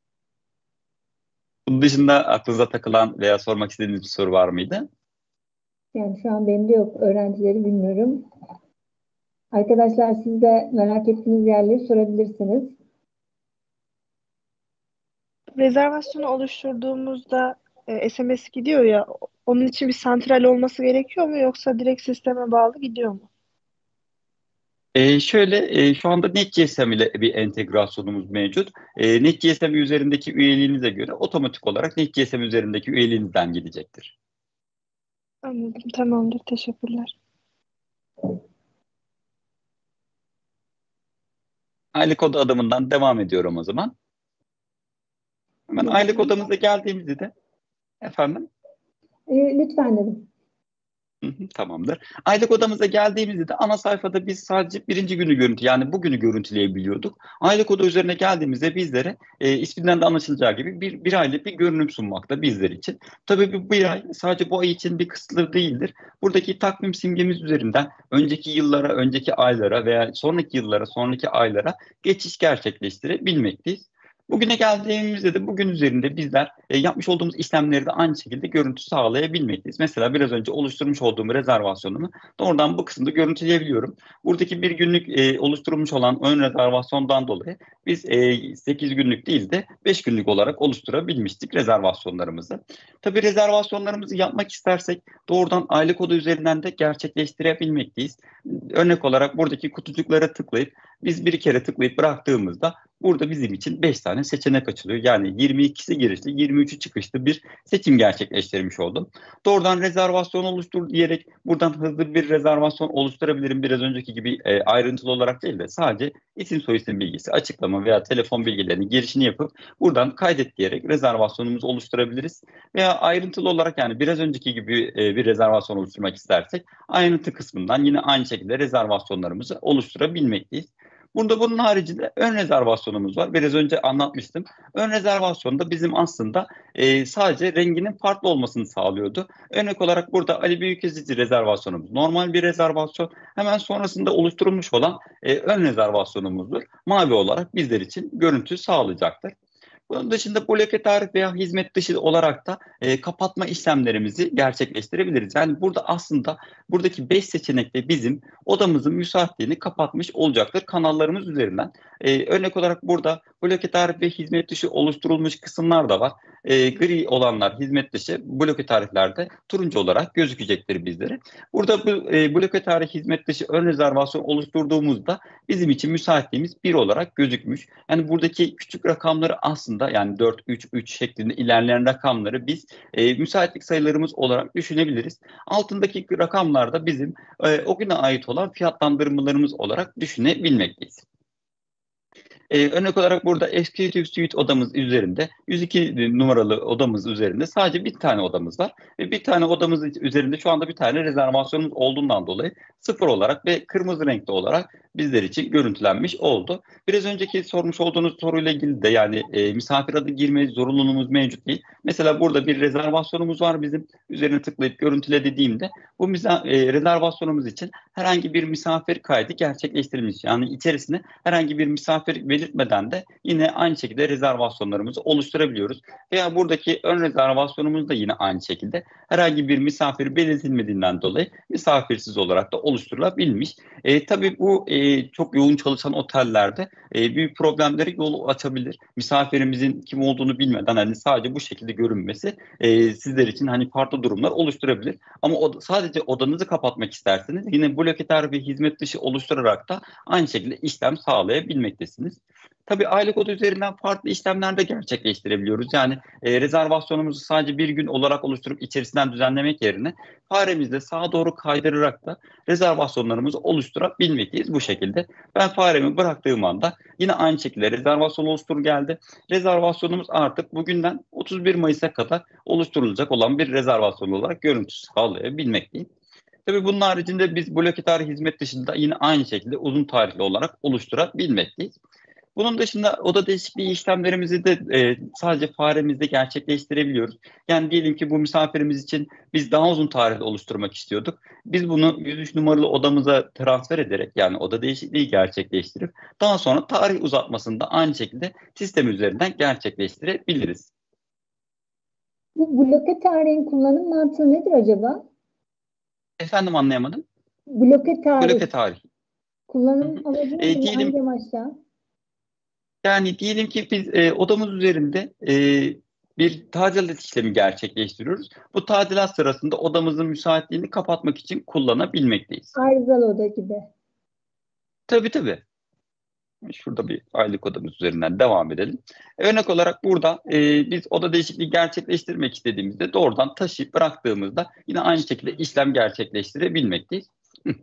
Bunun dışında aklınıza takılan veya sormak istediğiniz bir soru var mıydı? Yani şu an benim de yok. Öğrencileri bilmiyorum. Arkadaşlar siz de merak ettiğiniz yerleri sorabilirsiniz. Rezervasyonu oluşturduğumuzda SMS gidiyor ya, onun için bir santral olması gerekiyor mu yoksa direkt sisteme bağlı gidiyor mu? Şu anda NetGSM ile bir entegrasyonumuz mevcut. NetGSM üzerindeki üyeliğinize göre otomatik olarak NetGSM üzerindeki üyeliğinizden gidecektir. Anladım, tamamdır, teşekkürler. Aylık oda adımından devam ediyorum o zaman. Hemen aylık odamıza geldiğimizde de efendim. Lütfen dedim. Tamamdır. Aylık odamıza geldiğimizde de ana sayfada biz sadece birinci günü yani bugünü görüntüleyebiliyorduk. Aylık oda üzerine geldiğimizde bizlere isminden de anlaşılacağı gibi bir aylık bir görünüm sunmakta bizler için. Tabii bu bir ay sadece bu ay için bir kısıtlı değildir. Buradaki takvim simgemiz üzerinden önceki yıllara, önceki aylara veya sonraki yıllara, sonraki aylara geçiş gerçekleştirebilmekteyiz. Bugüne geldiğimizde de bugün üzerinde bizler yapmış olduğumuz işlemleri de aynı şekilde görüntü sağlayabilmekteyiz. Mesela biraz önce oluşturmuş olduğum rezervasyonumu doğrudan bu kısımda görüntüleyebiliyorum. Buradaki bir günlük oluşturulmuş olan ön rezervasyondan dolayı biz 8 günlük değil de 5 günlük olarak oluşturabilmiştik rezervasyonlarımızı. Tabii rezervasyonlarımızı yapmak istersek doğrudan aylık kodu üzerinden de gerçekleştirebilmekteyiz. Örnek olarak buradaki kutucuklara tıklayıp biz bir kere tıklayıp bıraktığımızda burada bizim için 5 tane seçenek açılıyor. Yani 22'si girişli, 23'ü çıkışlı bir seçim gerçekleştirmiş oldum. Doğrudan rezervasyon oluştur diyerek buradan hızlı bir rezervasyon oluşturabilirim. Biraz önceki gibi ayrıntılı olarak değil de sadece isim soyisim bilgisi, açıklama veya telefon bilgilerinin girişini yapıp buradan kaydet diyerek rezervasyonumuzu oluşturabiliriz. Veya ayrıntılı olarak yani biraz önceki gibi bir rezervasyon oluşturmak istersek ayrıntı kısmından yine aynı şekilde rezervasyonlarımızı oluşturabilmekteyiz. Burada bunun haricinde ön rezervasyonumuz var. Biraz önce anlatmıştım. Ön rezervasyonda bizim aslında sadece renginin farklı olmasını sağlıyordu. Örnek olarak burada Ali Büyükyazıcı rezervasyonumuz normal bir rezervasyon. Hemen sonrasında oluşturulmuş olan ön rezervasyonumuzdur. Mavi olarak bizler için görüntü sağlayacaktır. Bunun dışında bloke tarih veya hizmet dışı olarak da kapatma işlemlerimizi gerçekleştirebiliriz. Yani burada aslında buradaki 5 seçenekte bizim odamızın müsaitliğini kapatmış olacaktır kanallarımız üzerinden. Örnek olarak burada bloke tarih ve hizmet dışı oluşturulmuş kısımlar da var. Gri olanlar hizmet dışı, bloke tarihlerde turuncu olarak gözükecektir bizlere. Burada bu bloke tarih hizmet dışı ön rezervasyon oluşturduğumuzda bizim için müsaitliğimiz 1 olarak gözükmüş. Yani buradaki küçük rakamları aslında yani 4, 3, 3 şeklinde ilerleyen rakamları biz müsaitlik sayılarımız olarak düşünebiliriz. Altındaki rakamlarda bizim o güne ait olan fiyatlandırmalarımız olarak düşünebilmekteyiz. Örnek olarak burada Executive Suite odamız üzerinde 102 numaralı odamız üzerinde sadece bir tane odamız var. Ve bir tane odamız üzerinde şu anda bir tane rezervasyonumuz olduğundan dolayı 0 olarak ve kırmızı renkte olarak bizler için görüntülenmiş oldu. Biraz önceki sormuş olduğunuz soruyla ilgili de yani misafir adı girme zorunluluğumuz mevcut değil. Mesela burada bir rezervasyonumuz var bizim. Üzerine tıklayıp görüntüle dediğimde bu rezervasyonumuz için herhangi bir misafir kaydı gerçekleştirilmiş. Yani içerisine herhangi bir misafir belirtmeden de yine aynı şekilde rezervasyonlarımızı oluşturabiliyoruz. Veya buradaki ön rezervasyonumuz da yine aynı şekilde herhangi bir misafir belirtilmediğinden dolayı misafirsiz olarak da oluşturulabilmiş. Tabii bu çok yoğun çalışan otellerde büyük problemlere yol açabilir. Misafirimizin kim olduğunu bilmeden hani sadece bu şekilde görünmesi sizler için hani farklı durumlar oluşturabilir. Ama sadece odanızı kapatmak isterseniz yine bloke tarih ve hizmet dışı oluşturarak da aynı şekilde işlem sağlayabilmektesiniz. Tabii aylık oda üzerinden farklı işlemler de gerçekleştirebiliyoruz. Yani rezervasyonumuzu sadece bir gün olarak oluşturup içerisinden düzenlemek yerine faremizle sağa doğru kaydırarak da rezervasyonlarımızı oluşturabilmekteyiz bu şekilde. Ben faremi bıraktığım anda yine aynı şekilde rezervasyon oluştur geldi. Rezervasyonumuz artık bugünden 31 Mayıs'a kadar oluşturulacak olan bir rezervasyon olarak görüntü sağlayabilmekteyim. Tabii bunun haricinde biz bloke tarih hizmet dışında yine aynı şekilde uzun tarihli olarak oluşturabilmekteyiz. Bunun dışında oda değişikliği işlemlerimizi de sadece faremizde gerçekleştirebiliyoruz. Yani diyelim ki bu misafirimiz için biz daha uzun tarihli oluşturmak istiyorduk. Biz bunu 103 numaralı odamıza transfer ederek yani oda değişikliği gerçekleştirip daha sonra tarih uzatmasını da aynı şekilde sistem üzerinden gerçekleştirebiliriz. Bu bloke tarihin kullanım mantığı nedir acaba? Efendim anlayamadım. Bloke Bloke tarih. tarih. Kullanım amacı nedir? Diyelim Hangi amaçla? yani diyelim ki biz odamız üzerinde bir tadilat işlemi gerçekleştiriyoruz. Bu tadilat sırasında odamızın müsaitliğini kapatmak için kullanabilmekteyiz. Arızalı oda gibi. Tabii tabii. Şurada bir aylık odamız üzerinden devam edelim. Örnek olarak burada biz oda değişikliği gerçekleştirmek istediğimizde doğrudan taşıyıp bıraktığımızda yine aynı şekilde işlem gerçekleştirebilmekteyiz.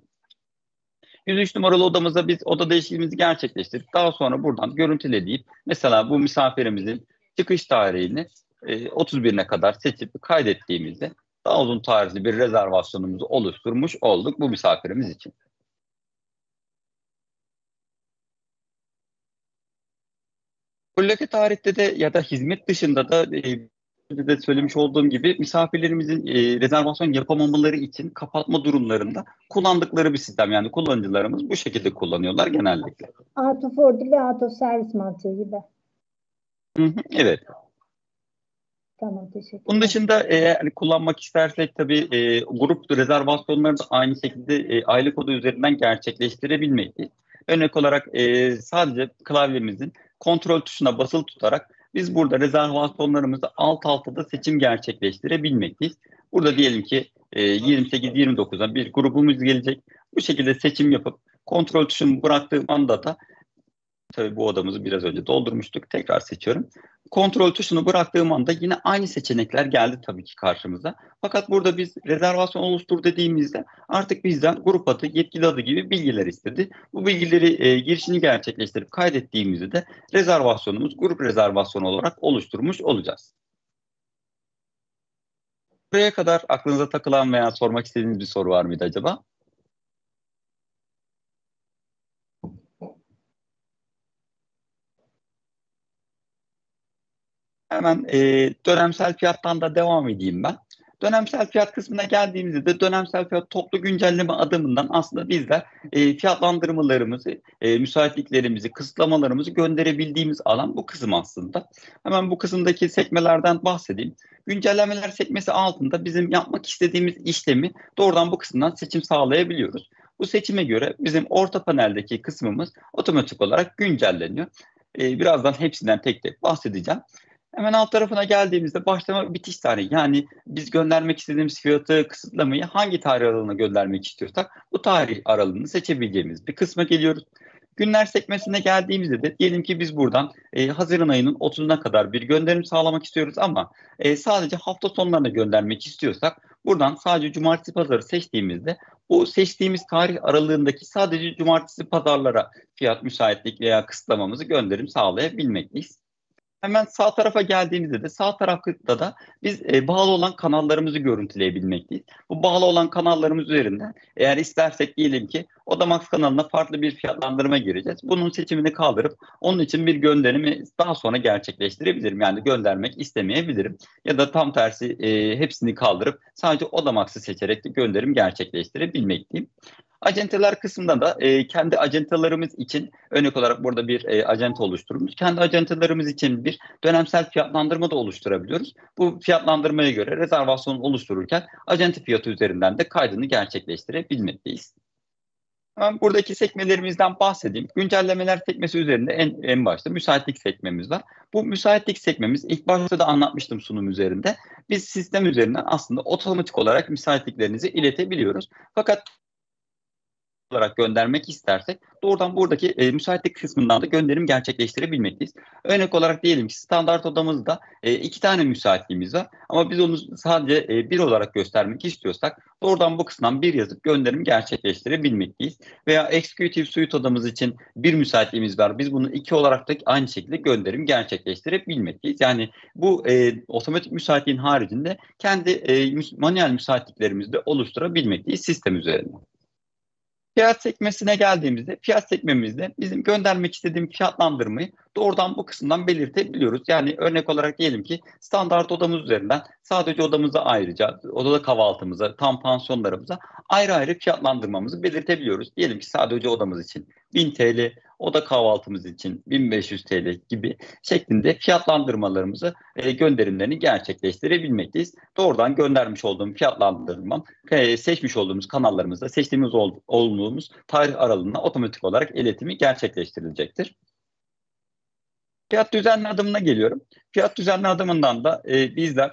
103 numaralı odamıza biz oda değişikliğimizi gerçekleştirip daha sonra buradan görüntüleyip mesela bu misafirimizin çıkış tarihini 31'ine kadar seçip kaydettiğimizde daha uzun tarihli bir rezervasyonumuzu oluşturmuş olduk bu misafirimiz için. Bloke tarihte de ya da hizmet dışında da de söylemiş olduğum gibi misafirlerimizin rezervasyon yapamamaları için kapatma durumlarında kullandıkları bir sistem. Yani kullanıcılarımız bu şekilde kullanıyorlar genellikle. Out of order ve out of service mantığı gibi. Hı hı, evet. Tamam, Bunun teşekkürler. dışında eğer kullanmak istersek tabii grup rezervasyonlarını da aynı şekilde aylık kodu üzerinden gerçekleştirebilmekteyiz. Örnek olarak sadece klavyemizin kontrol tuşuna basılı tutarak biz burada rezervasyonlarımızı alt alta da seçim gerçekleştirebilmekteyiz. Burada diyelim ki 28-29'a bir grubumuz gelecek. Bu şekilde seçim yapıp kontrol tuşunu bıraktığım anda da tabii bu odamızı biraz önce doldurmuştuk. Tekrar seçiyorum. Kontrol tuşunu bıraktığım anda yine aynı seçenekler geldi tabii ki karşımıza. Fakat burada biz rezervasyon oluştur dediğimizde artık bizden grup adı, yetkili adı gibi bilgiler istedi. Bu bilgileri girişini gerçekleştirip kaydettiğimizde de rezervasyonumuz grup rezervasyonu olarak oluşturmuş olacağız. Buraya kadar aklınıza takılan veya sormak istediğiniz bir soru var mıydı acaba? Hemen dönemsel fiyattan da devam edeyim ben. Dönemsel fiyat kısmına geldiğimizde de dönemsel fiyat toplu güncelleme adımından aslında bizler fiyatlandırmalarımızı, müsaitliklerimizi, kısıtlamalarımızı gönderebildiğimiz alan bu kısım aslında. Hemen bu kısımdaki sekmelerden bahsedeyim. Güncellemeler sekmesi altında bizim yapmak istediğimiz işlemi doğrudan bu kısımdan seçim sağlayabiliyoruz. Bu seçime göre bizim orta paneldeki kısmımız otomatik olarak güncelleniyor. Birazdan hepsinden tek tek bahsedeceğim. Hemen alt tarafına geldiğimizde başlama bitiş tarihi, yani biz göndermek istediğimiz fiyatı kısıtlamayı hangi tarih aralığına göndermek istiyorsak bu tarih aralığını seçebileceğimiz bir kısma geliyoruz. Günler sekmesine geldiğimizde de diyelim ki biz buradan Haziran ayının 30'una kadar bir gönderim sağlamak istiyoruz ama sadece hafta sonlarına göndermek istiyorsak buradan sadece cumartesi pazarı seçtiğimizde bu seçtiğimiz tarih aralığındaki sadece cumartesi pazarlara fiyat müsaitlik veya kısıtlamamızı gönderim sağlayabilmekteyiz. Hemen sağ tarafa geldiğimizde de sağ tarafta da biz bağlı olan kanallarımızı görüntüleyebilmekteyiz. Bu bağlı olan kanallarımız üzerinden eğer istersek diyelim ki Odamax kanalına farklı bir fiyatlandırma gireceğiz. Bunun seçimini kaldırıp onun için bir gönderimi daha sonra gerçekleştirebilirim. Yani göndermek istemeyebilirim. Ya da tam tersi hepsini kaldırıp sadece Odamax'ı seçerek de gönderim gerçekleştirebilmekteyim. Acenteler kısmında da kendi acentelerimiz için örnek olarak burada bir acente oluşturmuş. Kendi acentelerimiz için bir dönemsel fiyatlandırma da oluşturabiliyoruz. Bu fiyatlandırmaya göre rezervasyon oluştururken acente fiyatı üzerinden de kaydını gerçekleştirebilmekteyiz. Hemen buradaki sekmelerimizden bahsedeyim. Güncellemeler sekmesi üzerinde en başta müsaitlik sekmemiz var. Bu müsaitlik sekmemiz ilk başta da anlatmıştım sunum üzerinde. Biz sistem üzerinden aslında otomatik olarak müsaitliklerinizi iletebiliyoruz. Fakat olarak göndermek istersek doğrudan buradaki müsaitlik kısmından da gönderim gerçekleştirebilmekteyiz. Örnek olarak diyelim ki standart odamızda 2 tane müsaitliğimiz var ama biz onu sadece bir olarak göstermek istiyorsak doğrudan bu kısımdan bir yazıp gönderim gerçekleştirebilmekteyiz. Veya Executive Suite odamız için bir müsaitliğimiz var. Biz bunu 2 olarak da aynı şekilde gönderim gerçekleştirebilmekteyiz. Yani bu otomatik müsaitliğin haricinde kendi manuel müsaitliklerimizi de oluşturabilmekteyiz sistem üzerinden. Fiyat sekmesine geldiğimizde fiyat sekmemizde bizim göndermek istediğim fiyatlandırmayı doğrudan bu kısımdan belirtebiliyoruz. Yani örnek olarak diyelim ki standart odamız üzerinden sadece odamıza ayrıca, odada kahvaltımıza, tam pansiyonlarımıza ayrı ayrı fiyatlandırmamızı belirtebiliyoruz. Diyelim ki sadece odamız için 1000 TL, oda kahvaltımız için 1500 TL gibi şeklinde fiyatlandırmalarımızı gönderimlerini gerçekleştirebilmekteyiz. Doğrudan göndermiş olduğum fiyatlandırmam seçmiş olduğumuz kanallarımızda seçtiğimiz olduğumuz tarih aralığına otomatik olarak iletimi gerçekleştirilecektir. Fiyat düzenli adımına geliyorum. Fiyat düzenli adımından da bizler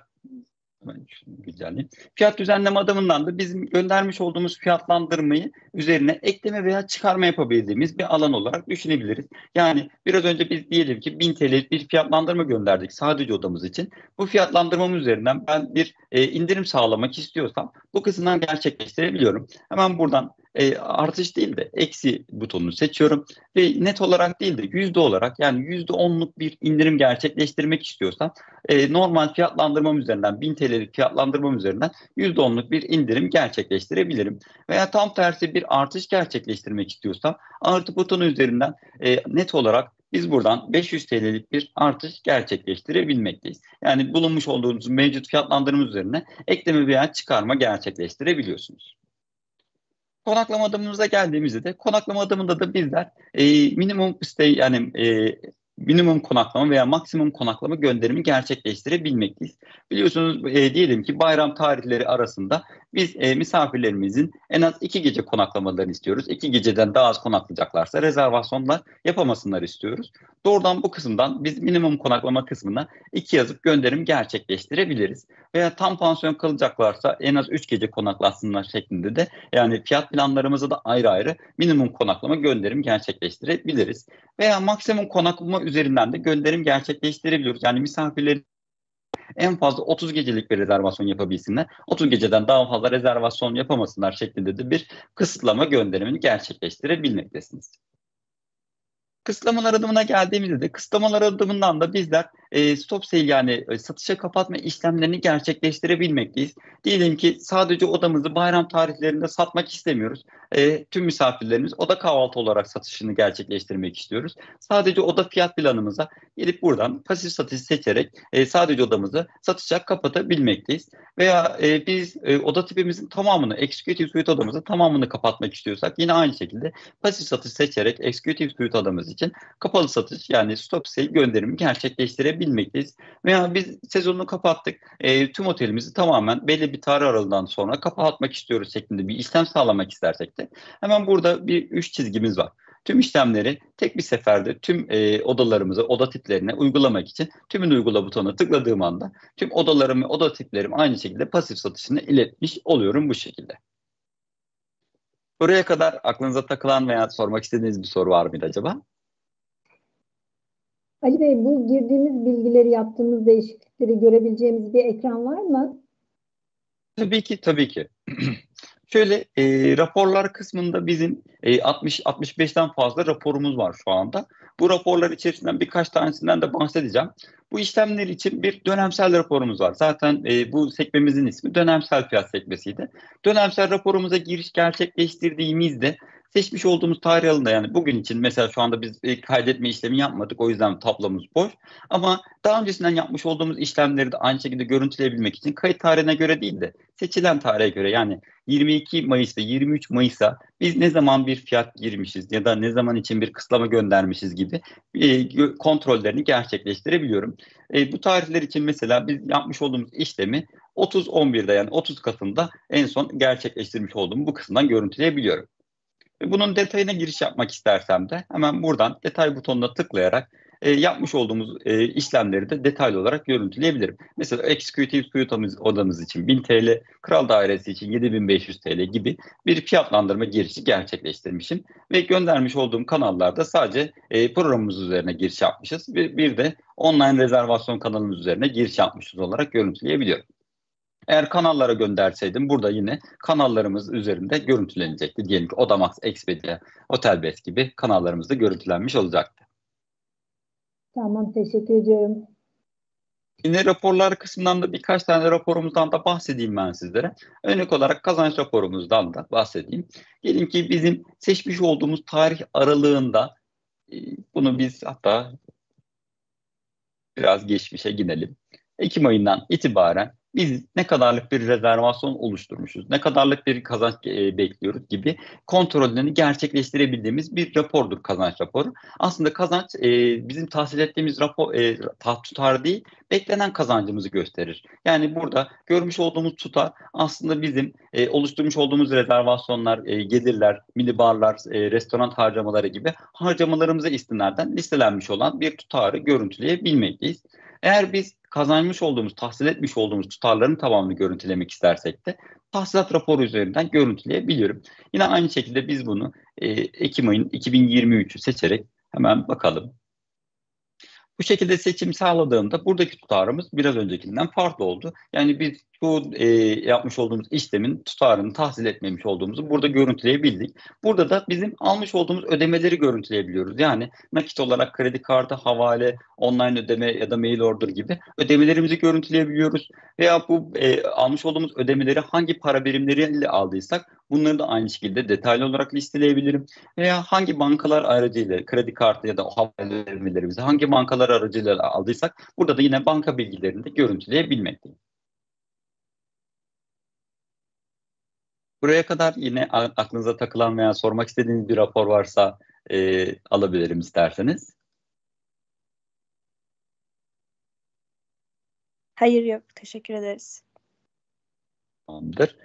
fiyat düzenleme adımından da bizim göndermiş olduğumuz fiyatlandırmayı üzerine ekleme veya çıkarma yapabildiğimiz bir alan olarak düşünebiliriz. Yani biraz önce biz diyelim ki 1000 TL bir fiyatlandırma gönderdik sadece odamız için. Bu fiyatlandırmamız üzerinden ben bir indirim sağlamak istiyorsam bu kısımdan gerçekleştirebiliyorum. Hemen buradan artış değil de eksi butonunu seçiyorum ve net olarak değil de yüzde olarak, yani %10'luk bir indirim gerçekleştirmek istiyorsam normal fiyatlandırmam üzerinden 1000 TL'lik fiyatlandırmam üzerinden %10'luk bir indirim gerçekleştirebilirim. Veya tam tersi bir artış gerçekleştirmek istiyorsam artı butonu üzerinden net olarak biz buradan 500 TL'lik bir artış gerçekleştirebilmekteyiz. Yani bulunmuş olduğumuz mevcut fiyatlandırma üzerine ekleme veya çıkarma gerçekleştirebiliyorsunuz. Konaklama adımımıza geldiğimizde de konaklama adımında da bizler minimum stay, yani minimum konaklama veya maksimum konaklama gönderimi gerçekleştirebilmekteyiz. Biliyorsunuz diyelim ki bayram tarihleri arasında biz misafirlerimizin en az 2 gece konaklamalarını istiyoruz. 2 geceden daha az konaklayacaklarsa rezervasyonlar yapamasınlar istiyoruz. Doğrudan bu kısımdan biz minimum konaklama kısmına 2 yazıp gönderim gerçekleştirebiliriz. Veya tam pansiyon kalacaklarsa en az 3 gece konaklasınlar şeklinde de yani fiyat planlarımızı da ayrı ayrı minimum konaklama gönderim gerçekleştirebiliriz. Veya maksimum konaklama üzerinden de gönderim gerçekleştirebiliyoruz. Yani misafirlerin en fazla 30 gecelik bir rezervasyon yapabilsinler. 30 geceden daha fazla rezervasyon yapamasınlar şeklinde de bir kısıtlama gönderimini gerçekleştirebilmektesiniz. Kısıtlamalar adımına geldiğimizde de kısıtlamalar adımından da bizler stop sale yani satışa kapatma işlemlerini gerçekleştirebilmekteyiz. Diyelim ki sadece odamızı bayram tarihlerinde satmak istemiyoruz. Tüm misafirlerimiz oda kahvaltı olarak satışını gerçekleştirmek istiyoruz. Sadece oda fiyat planımıza gelip buradan pasif satış seçerek sadece odamızı satışa kapatabilmekteyiz. Veya biz oda tipimizin tamamını, Executive Suite odamızın tamamını kapatmak istiyorsak yine aynı şekilde pasif satış seçerek Executive Suite odamız için kapalı satış yani stop sale gönderimi gerçekleştirebilmekteyiz. Veya biz sezonu kapattık, tüm otelimizi tamamen belli bir tarih aralığından sonra kapatmak istiyoruz şeklinde bir işlem sağlamak istersek de hemen burada bir 3 çizgimiz var. Tüm işlemleri tek bir seferde tüm odalarımızı, oda tiplerine uygulamak için tümünü uygula butonuna tıkladığım anda tüm odalarım ve oda tiplerim aynı şekilde pasif satışını iletmiş oluyorum bu şekilde. Buraya kadar aklınıza takılan veya sormak istediğiniz bir soru var mıydı acaba? Ali Bey, bu girdiğimiz bilgileri, yaptığımız değişiklikleri görebileceğimiz bir ekran var mı? Tabii ki, tabii ki. Şöyle raporlar kısmında bizim 60-65'ten fazla raporumuz var şu anda. Bu raporlar içerisinden birkaç tanesinden de bahsedeceğim. Bu işlemler için bir dönemsel raporumuz var. Zaten bu sekmemizin ismi dönemsel fiyat sekmesiydi. Dönemsel raporumuza giriş gerçekleştirdiğimizde seçmiş olduğumuz tarih aralığında yani bugün için mesela şu anda biz kaydetme işlemi yapmadık. O yüzden tablomuz boş. Ama daha öncesinden yapmış olduğumuz işlemleri de aynı şekilde görüntüleyebilmek için kayıt tarihine göre değil de seçilen tarihe göre yani 22 Mayıs'ta 23 Mayıs'a biz ne zaman bir fiyat girmişiz ya da ne zaman için bir kısıtlama göndermişiz gibi kontrollerini gerçekleştirebiliyorum. Bu tarihler için mesela biz yapmış olduğumuz işlemi 30-11'de yani 30 Kasım'da en son gerçekleştirmiş olduğum bu kısımdan görüntüleyebiliyorum. Bunun detayına giriş yapmak istersem de hemen buradan detay butonuna tıklayarak yapmış olduğumuz işlemleri de detaylı olarak görüntüleyebilirim. Mesela Executive Suite odamız için 1000 TL, Kral Dairesi için 7500 TL gibi bir fiyatlandırma girişi gerçekleştirmişim. Ve göndermiş olduğum kanallarda sadece programımız üzerine giriş yapmışız. Bir de online rezervasyon kanalımız üzerine giriş yapmışız olarak görüntüleyebiliyorum. Eğer kanallara gönderseydim burada yine kanallarımız üzerinde görüntülenecekti. Diyelim ki Odamax, Expedia, Hotelbest gibi kanallarımız da görüntülenmiş olacaktı. Tamam, teşekkür ediyorum. Yine raporlar kısmından da birkaç tane raporumuzdan da bahsedeyim ben sizlere. Örnek olarak kazanç raporumuzdan da bahsedeyim. Diyelim ki bizim seçmiş olduğumuz tarih aralığında bunu biz hatta biraz geçmişe gidelim. Ekim ayından itibaren biz ne kadarlık bir rezervasyon oluşturmuşuz, ne kadarlık bir kazanç bekliyoruz gibi kontrollerini gerçekleştirebildiğimiz bir rapordur kazanç raporu. Aslında kazanç bizim tahsil ettiğimiz rapor tutar değil, beklenen kazancımızı gösterir. Yani burada görmüş olduğumuz tutar aslında bizim oluşturmuş olduğumuz rezervasyonlar, gelirler, minibarlar, restoran harcamaları gibi harcamalarımıza istinaden listelenmiş olan bir tutarı görüntüleyebilmekteyiz. Eğer biz kazanmış olduğumuz, tahsil etmiş olduğumuz tutarların tamamını görüntülemek istersek de tahsilat raporu üzerinden görüntüleyebiliyorum. Yine aynı şekilde biz bunu Ekim ayın 2023'ü seçerek hemen bakalım. Bu şekilde seçim sağladığımda buradaki tutarımız biraz öncekinden farklı oldu. Yani biz bu yapmış olduğumuz işlemin tutarını tahsil etmemiş olduğumuzu burada görüntüleyebildik. Burada da bizim almış olduğumuz ödemeleri görüntüleyebiliyoruz. Yani nakit olarak kredi kartı, havale, online ödeme ya da mail order gibi ödemelerimizi görüntüleyebiliyoruz. Veya bu almış olduğumuz ödemeleri hangi para birimleriyle aldıysak bunları da aynı şekilde detaylı olarak listeleyebilirim. Veya hangi bankalar aracıyla kredi kartı ya da havale ödemelerimizi hangi bankalar aracıyla aldıysak burada da yine banka bilgilerini de görüntüleyebilmekteyim. Buraya kadar yine aklınıza takılan veya sormak istediğiniz bir rapor varsa alabilirim isterseniz. Hayır, yok. Teşekkür ederiz. Tamamdır.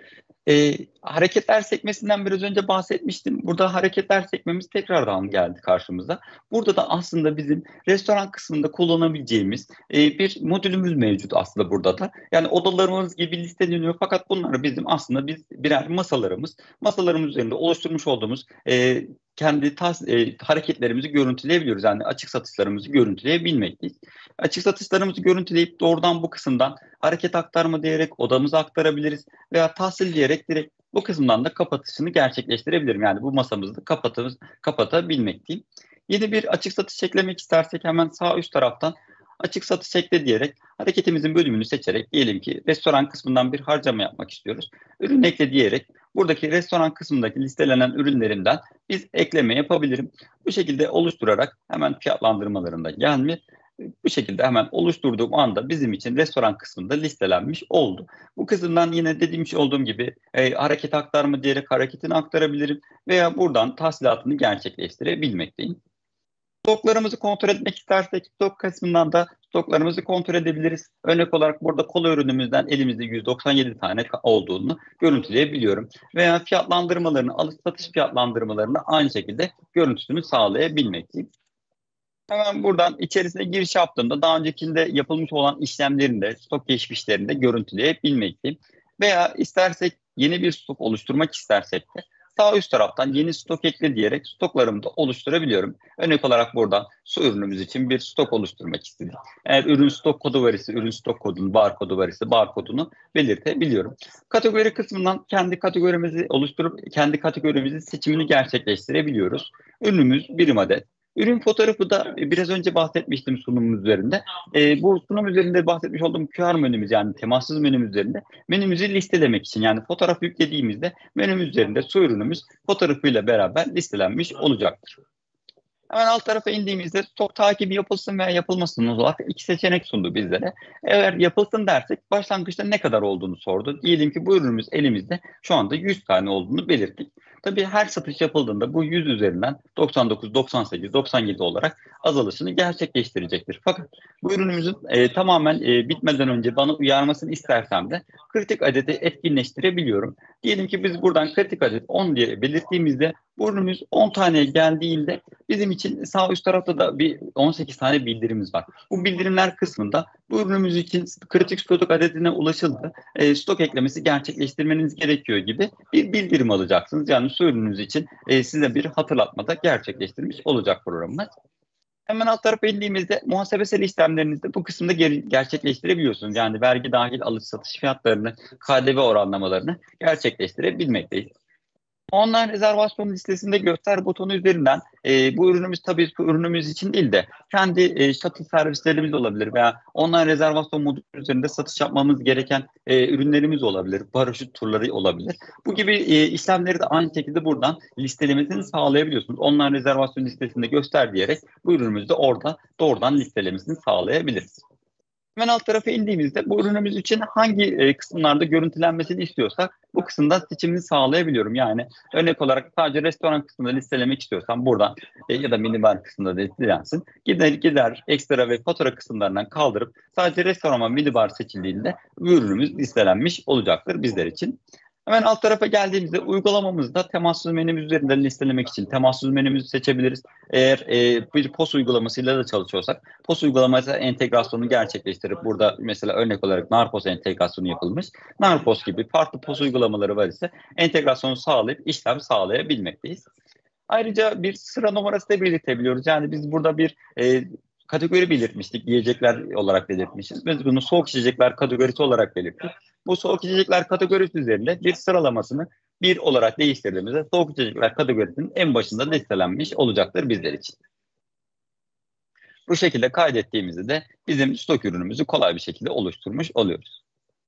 Hareketler sekmesinden biraz önce bahsetmiştim. Burada hareketler sekmemiz tekrardan geldi karşımıza. Burada da aslında bizim restoran kısmında kullanabileceğimiz bir modülümüz mevcut aslında burada da. Yani odalarımız gibi listeleniyor fakat bunlar bizim aslında birer masalarımız. Masalarımız üzerinde oluşturmuş olduğumuz kendi hareketlerimizi görüntüleyebiliyoruz. Yani açık satışlarımızı görüntüleyebilmekteyiz. Açık satışlarımızı görüntüleyip doğrudan bu kısımdan hareket aktarma diyerek odamızı aktarabiliriz veya tahsil diyerek direkt bu kısımdan da kapatışını gerçekleştirebilirim. Yani bu masamızı da kapatabilmekteyim. Yeni bir açık satış eklemek istersek hemen sağ üst taraftan açık satış ekle diyerek hareketimizin bölümünü seçerek diyelim ki restoran kısmından bir harcama yapmak istiyoruz. Ürün ekle diyerek buradaki restoran kısmındaki listelenen ürünlerimden biz ekleme yapabilirim. Bu şekilde oluşturarak hemen fiyatlandırmalarında gelme. Bu şekilde hemen oluşturduğum anda bizim için restoran kısmında listelenmiş oldu. Bu kısımdan yine dediğim olduğum gibi hareket aktarma diyerek hareketini aktarabilirim veya buradan tahsilatını gerçekleştirebilmekteyim. Stoklarımızı kontrol etmek istersek stok kısmından da stoklarımızı kontrol edebiliriz. Örnek olarak burada kola ürünümüzden elimizde 197 tane olduğunu görüntüleyebiliyorum. Veya fiyatlandırmalarını, alış satış fiyatlandırmalarını aynı şekilde görüntüsünü sağlayabilmekteyim. Hemen buradan içerisine giriş yaptığımda daha öncekinde yapılmış olan işlemlerini de stok geçmişlerini de görüntüleyebilmekteyim. Veya istersek yeni bir stok oluşturmak istersek de sağ üst taraftan yeni stok ekle diyerek stoklarımı da oluşturabiliyorum. Örnek olarak burada su ürünümüz için bir stok oluşturmak istedik. Eğer ürün stok kodu varsa ürün stok kodunun barkodu varsa barkodunu belirtebiliyorum. Kategori kısmından kendi kategorimizi oluşturup kendi kategorimizin seçimini gerçekleştirebiliyoruz. Ürünümüz birim adet. Ürün fotoğrafı da biraz önce bahsetmiştim sunumum üzerinde. Bu sunum üzerinde bahsetmiş olduğum QR menümüz yani temassız menümüz üzerinde menümüzü listelemek için yani fotoğraf yüklediğimizde menümüz üzerinde su ürünümüz fotoğrafıyla beraber listelenmiş olacaktır. Hemen alt tarafa indiğimizde stok takibi yapılsın veya yapılmasın olarak iki seçenek sundu bizlere. Eğer yapılsın dersek başlangıçta ne kadar olduğunu sordu. Diyelim ki bu ürünümüz elimizde şu anda 100 tane olduğunu belirttik. Tabii her satış yapıldığında bu 100 üzerinden 99, 98, 97 olarak azalışını gerçekleştirecektir. Fakat bu ürünümüzün tamamen bitmeden önce bana uyarmasını istersem de kritik adeti etkinleştirebiliyorum. Diyelim ki biz buradan kritik adet 10 diye belirttiğimizde bu ürünümüz 10 taneye geldiğinde bizim için sağ üst tarafta da bir 18 tane bildirimimiz var. Bu bildirimler kısmında bu ürünümüz için kritik stok adedine ulaşıldı. Stok eklemesi gerçekleştirmeniz gerekiyor gibi bir bildirim alacaksınız. Yani su ürününüz için size bir hatırlatmada gerçekleştirmiş olacak programımız. Hemen alt tarafa indiğimizde muhasebesel işlemlerinizde bu kısımda gerçekleştirebiliyorsunuz. Yani vergi dahil alış satış fiyatlarını, KDV oranlamalarını gerçekleştirebilmekteyiz. Online rezervasyon listesinde göster butonu üzerinden bu ürünümüz tabii bu ürünümüz için değil de kendi shuttle servislerimiz olabilir veya online rezervasyon modülü üzerinde satış yapmamız gereken ürünlerimiz olabilir, paraşüt turları olabilir. Bu gibi işlemleri de aynı şekilde buradan listelemesini sağlayabiliyorsunuz. Online rezervasyon listesinde göster diyerek bu ürünümüzü de orada doğrudan listelemesini sağlayabiliriz. Hemen alt tarafa indiğimizde bu ürünümüz için hangi kısımlarda görüntülenmesini istiyorsak bu kısımda seçimini sağlayabiliyorum. Yani örnek olarak sadece restoran kısmında listelemek istiyorsam buradan ya da minibar kısmında da listelensin. Gider ekstra ve fatura kısımlarından kaldırıp sadece restoran ve minibar seçildiğinde bu ürünümüz listelenmiş olacaktır bizler için. Hemen alt tarafa geldiğimizde uygulamamızda temassız menümüz üzerinden listelemek için temassız menümüzü seçebiliriz. Eğer bir POS uygulamasıyla da çalışıyorsak POS uygulaması entegrasyonu gerçekleştirip burada mesela örnek olarak Narpos entegrasyonu yapılmış. Narpos gibi farklı POS uygulamaları var ise entegrasyonu sağlayıp işlem sağlayabilmekteyiz. Ayrıca bir sıra numarası da belirtebiliyoruz. Yani biz burada bir kategori belirtmiştik. Yiyecekler olarak belirtmişiz. Biz bunu soğuk içecekler kategorisi olarak belirttik. Bu soğuk içecekler kategorisi üzerinde bir sıralamasını bir olarak değiştirdiğimizde soğuk içecekler kategorisinin en başında listelenmiş olacaktır bizler için. Bu şekilde kaydettiğimizde de bizim stok ürünümüzü kolay bir şekilde oluşturmuş oluyoruz.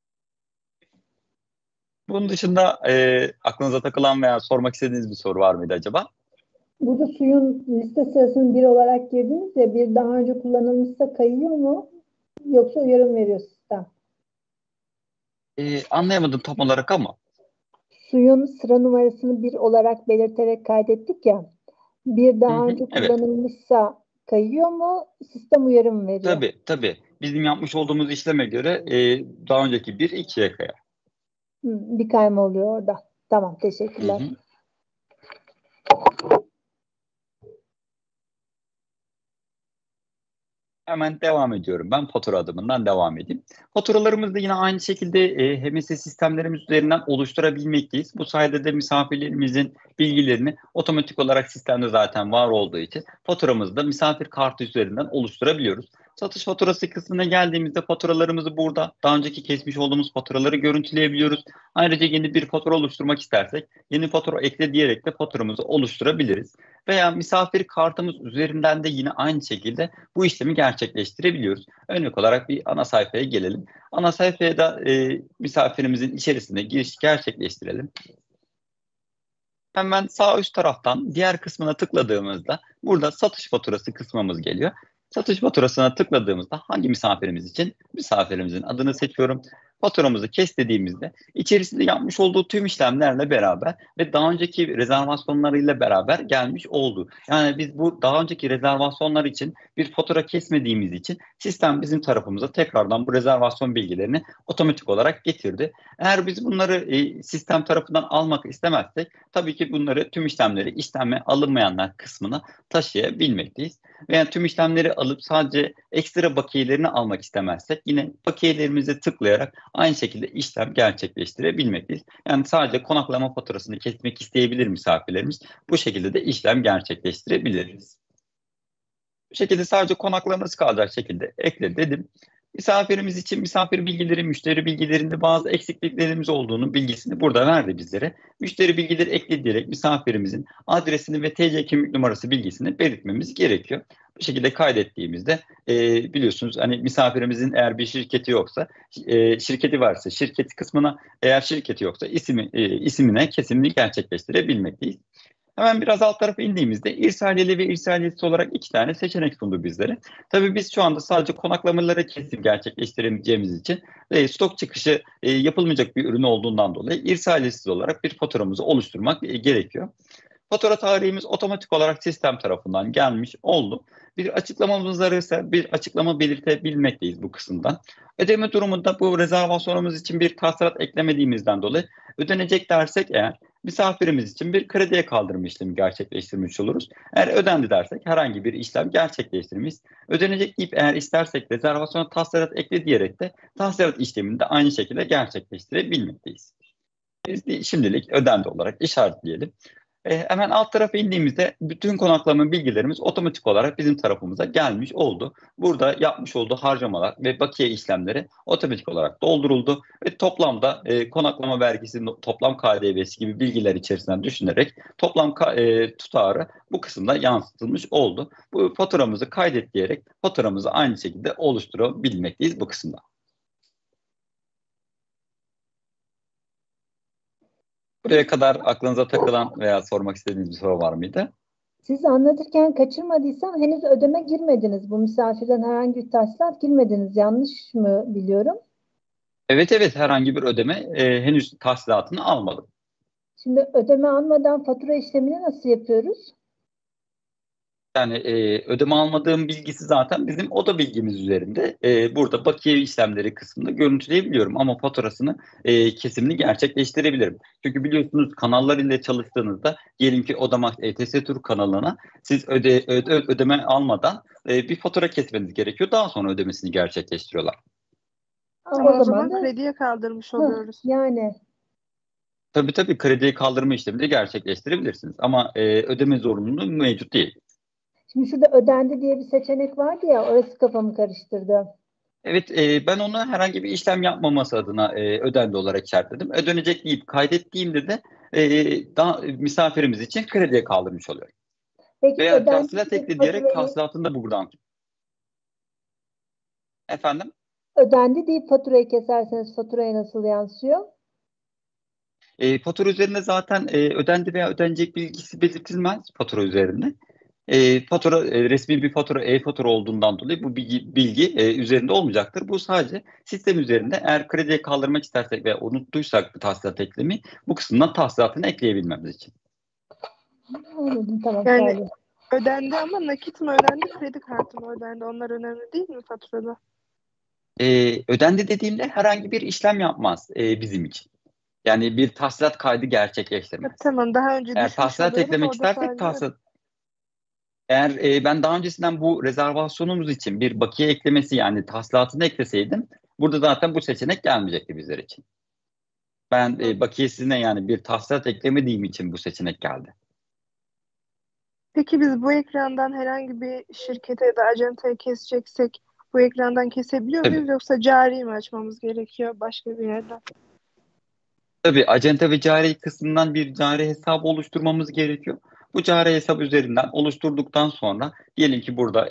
Bunun dışında aklınıza takılan veya sormak istediğiniz bir soru var mıydı acaba? Burada suyun liste sırasını bir olarak girdiniz ya, bir daha önce kullanılmışsa kayıyor mu? Yoksa uyarım veriyor sistem? Anlayamadım tam olarak ama. Suyun sıra numarasını bir olarak belirterek kaydettik ya. Bir daha önce Evet. kullanılmışsa kayıyor mu? Sistem uyarı mı veriyor? Tabii. Bizim yapmış olduğumuz işleme göre daha önceki 1 2'ye kayar. Bir kayma oluyor orada. Tamam, Hı teşekkürler. hı. Hemen devam ediyorum. Ben fatura adımından devam edeyim. Faturalarımızı da yine aynı şekilde HMS sistemlerimiz üzerinden oluşturabilmekteyiz. Bu sayede de misafirlerimizin bilgilerini otomatik olarak sistemde zaten var olduğu için faturamızı da misafir kartı üzerinden oluşturabiliyoruz. Satış faturası kısmına geldiğimizde faturalarımızı burada daha önceki kesmiş olduğumuz faturaları görüntüleyebiliyoruz. Ayrıca yeni bir fatura oluşturmak istersek yeni fatura ekle diyerek de faturamızı oluşturabiliriz. Veya misafir kartımız üzerinden de yine aynı şekilde bu işlemi gerçekleştirebiliyoruz. Örnek olarak bir ana sayfaya gelelim. Ana sayfaya da misafirimizin içerisine giriş gerçekleştirelim. Hemen sağ üst taraftan diğer kısmına tıkladığımızda burada satış faturası kısmımız geliyor. Satış faturasına tıkladığımızda hangi misafirimiz için? Misafirimizin adını seçiyorum. Faturamızı kes dediğimizde içerisinde yapmış olduğu tüm işlemlerle beraber ve daha önceki rezervasyonlarıyla beraber gelmiş oldu. Yani biz bu daha önceki rezervasyonlar için bir fatura kesmediğimiz için sistem bizim tarafımıza tekrardan bu rezervasyon bilgilerini otomatik olarak getirdi. Eğer biz bunları sistem tarafından almak istemezsek tabii ki bunları tüm işlemleri işleme alınmayanlar kısmına taşıyabilmekteyiz. Veya tüm işlemleri alıp sadece ekstra bakiyelerini almak istemezsek yine bakiyelerimize tıklayarak aynı şekilde işlem gerçekleştirebilmekteyiz. Yani sadece konaklama faturasını kesmek isteyebilir misafirlerimiz. Bu şekilde de işlem gerçekleştirebiliriz. Bu şekilde sadece konaklaması kalacak şekilde ekle dedim. Misafirimiz için misafir bilgileri, müşteri bilgilerinde bazı eksikliklerimiz olduğunu bilgisini burada verdi bizlere. Müşteri bilgileri ekleyerek misafirimizin adresini ve TC kimlik numarası bilgisini belirtmemiz gerekiyor. Bu şekilde kaydettiğimizde biliyorsunuz hani misafirimizin eğer bir şirketi yoksa, şirketi varsa şirket kısmına, eğer şirketi yoksa ismine kesimini gerçekleştirebilmekteyiz. Hemen biraz alt tarafa indiğimizde irsaliyeli ve irsaliyetsiz olarak 2 tane seçenek sundu bizlere. Tabii biz şu anda sadece konaklamaları kesim gerçekleştiremeyeceğimiz için stok çıkışı yapılmayacak bir ürün olduğundan dolayı irsaliyetsiz olarak bir faturamızı oluşturmak gerekiyor. Fatura tarihimiz otomatik olarak sistem tarafından gelmiş oldu. Bir açıklamamız varsa bir açıklama belirtebilmekteyiz bu kısımdan. Ödeme durumunda bu rezervasyonumuz için bir tahsilat eklemediğimizden dolayı ödenecek dersek eğer misafirimiz için bir krediye kaldırma işlemi gerçekleştirmiş oluruz. Eğer ödendi dersek herhangi bir işlem gerçekleştirmiş. Ödenecek deyip eğer istersek rezervasyona tahsilat ekle diyerek de tahsilat işlemini de aynı şekilde gerçekleştirebilmekteyiz. Biz şimdilik ödendi olarak işaretleyelim. Hemen alt tarafa indiğimizde bütün konaklama bilgilerimiz otomatik olarak bizim tarafımıza gelmiş oldu. Burada yapmış olduğu harcamalar ve bakiye işlemleri otomatik olarak dolduruldu ve toplamda konaklama vergisi, toplam KDV'si gibi bilgiler içerisinden düşünerek toplam tutarı bu kısımda yansıtılmış oldu. Bu faturamızı kaydet diyerek faturamızı aynı şekilde oluşturabilmekteyiz bu kısımda. Buraya kadar aklınıza takılan veya sormak istediğiniz bir soru var mıydı? Siz anlatırken kaçırmadıysam henüz ödeme girmediniz. Bu misafirden herhangi bir tahsilat girmediniz. Yanlış mı biliyorum? Evet, herhangi bir ödeme henüz tahsilatını almadım. Şimdi ödeme almadan fatura işlemini nasıl yapıyoruz? Yani ödeme almadığım bilgisi zaten bizim oda bilgimiz üzerinde. Burada bakiye işlemleri kısmında görüntüleyebiliyorum ama faturasını kesimini gerçekleştirebilirim. Çünkü biliyorsunuz kanallar ile çalıştığınızda diyelim ki Odamax ETS Tur kanalına siz ödeme almadan bir fatura kesmeniz gerekiyor. Daha sonra ödemesini gerçekleştiriyorlar. Ama o zaman da krediye kaldırmış oluyoruz. yani Tabii krediyi kaldırma işlemi de gerçekleştirebilirsiniz. Ama ödeme zorunluluğu mevcut değil. şimdi şurada ödendi diye bir seçenek vardı ya, orası kafamı karıştırdı. Evet, ben onu herhangi bir işlem yapmaması adına ödendi olarak işaretledim. Ödenecek deyip kaydettiğimde de daha misafirimiz için krediye kaldırmış oluyor. Peki Veya ödendi tahsilat diye ekle diyerek faturayı, tahsilatını da buradan. Efendim? ödendi deyip faturayı keserseniz faturaya nasıl yansıyor? Fatura üzerinde zaten ödendi veya ödenecek bilgisi belirtilmez fatura üzerinde. Fatura resmi bir fatura, e-fatura olduğundan dolayı bu bilgi üzerinde olmayacaktır. Bu sadece sistem üzerinde eğer krediye kaldırmak istersek ve unuttuysak bu tahsilat eklemi bu kısımdan tahsilatını ekleyebilmemiz için. Anladım, tamam. Yani Ödendi ama nakit mi ödendi, kredi kartı mı ödendi? Onlar önemli değil mi faturada? Ödendi dediğimde herhangi bir işlem yapmaz bizim için. Yani bir tahsilat kaydı gerçekleştirmez. Tamam, daha önce Eğer düşmüş tahsilat oluyorum. eklemek Orada istersek sadece eğer ben daha öncesinden bu rezervasyonumuz için bir bakiye eklemesi yani tahsilatını ekleseydim burada zaten bu seçenek gelmeyecekti bizler için. Ben bakiyesine yani bir tahsilat eklemediğim için bu seçenek geldi. Peki biz bu ekrandan herhangi bir şirkete ya da acentaya keseceksek bu ekrandan kesebiliyor Tabii. muyuz, yoksa cari mi açmamız gerekiyor başka bir yerden? Tabii acente ve cari kısmından bir cari hesabı oluşturmamız gerekiyor. Bu cari hesap üzerinden oluşturduktan sonra diyelim ki burada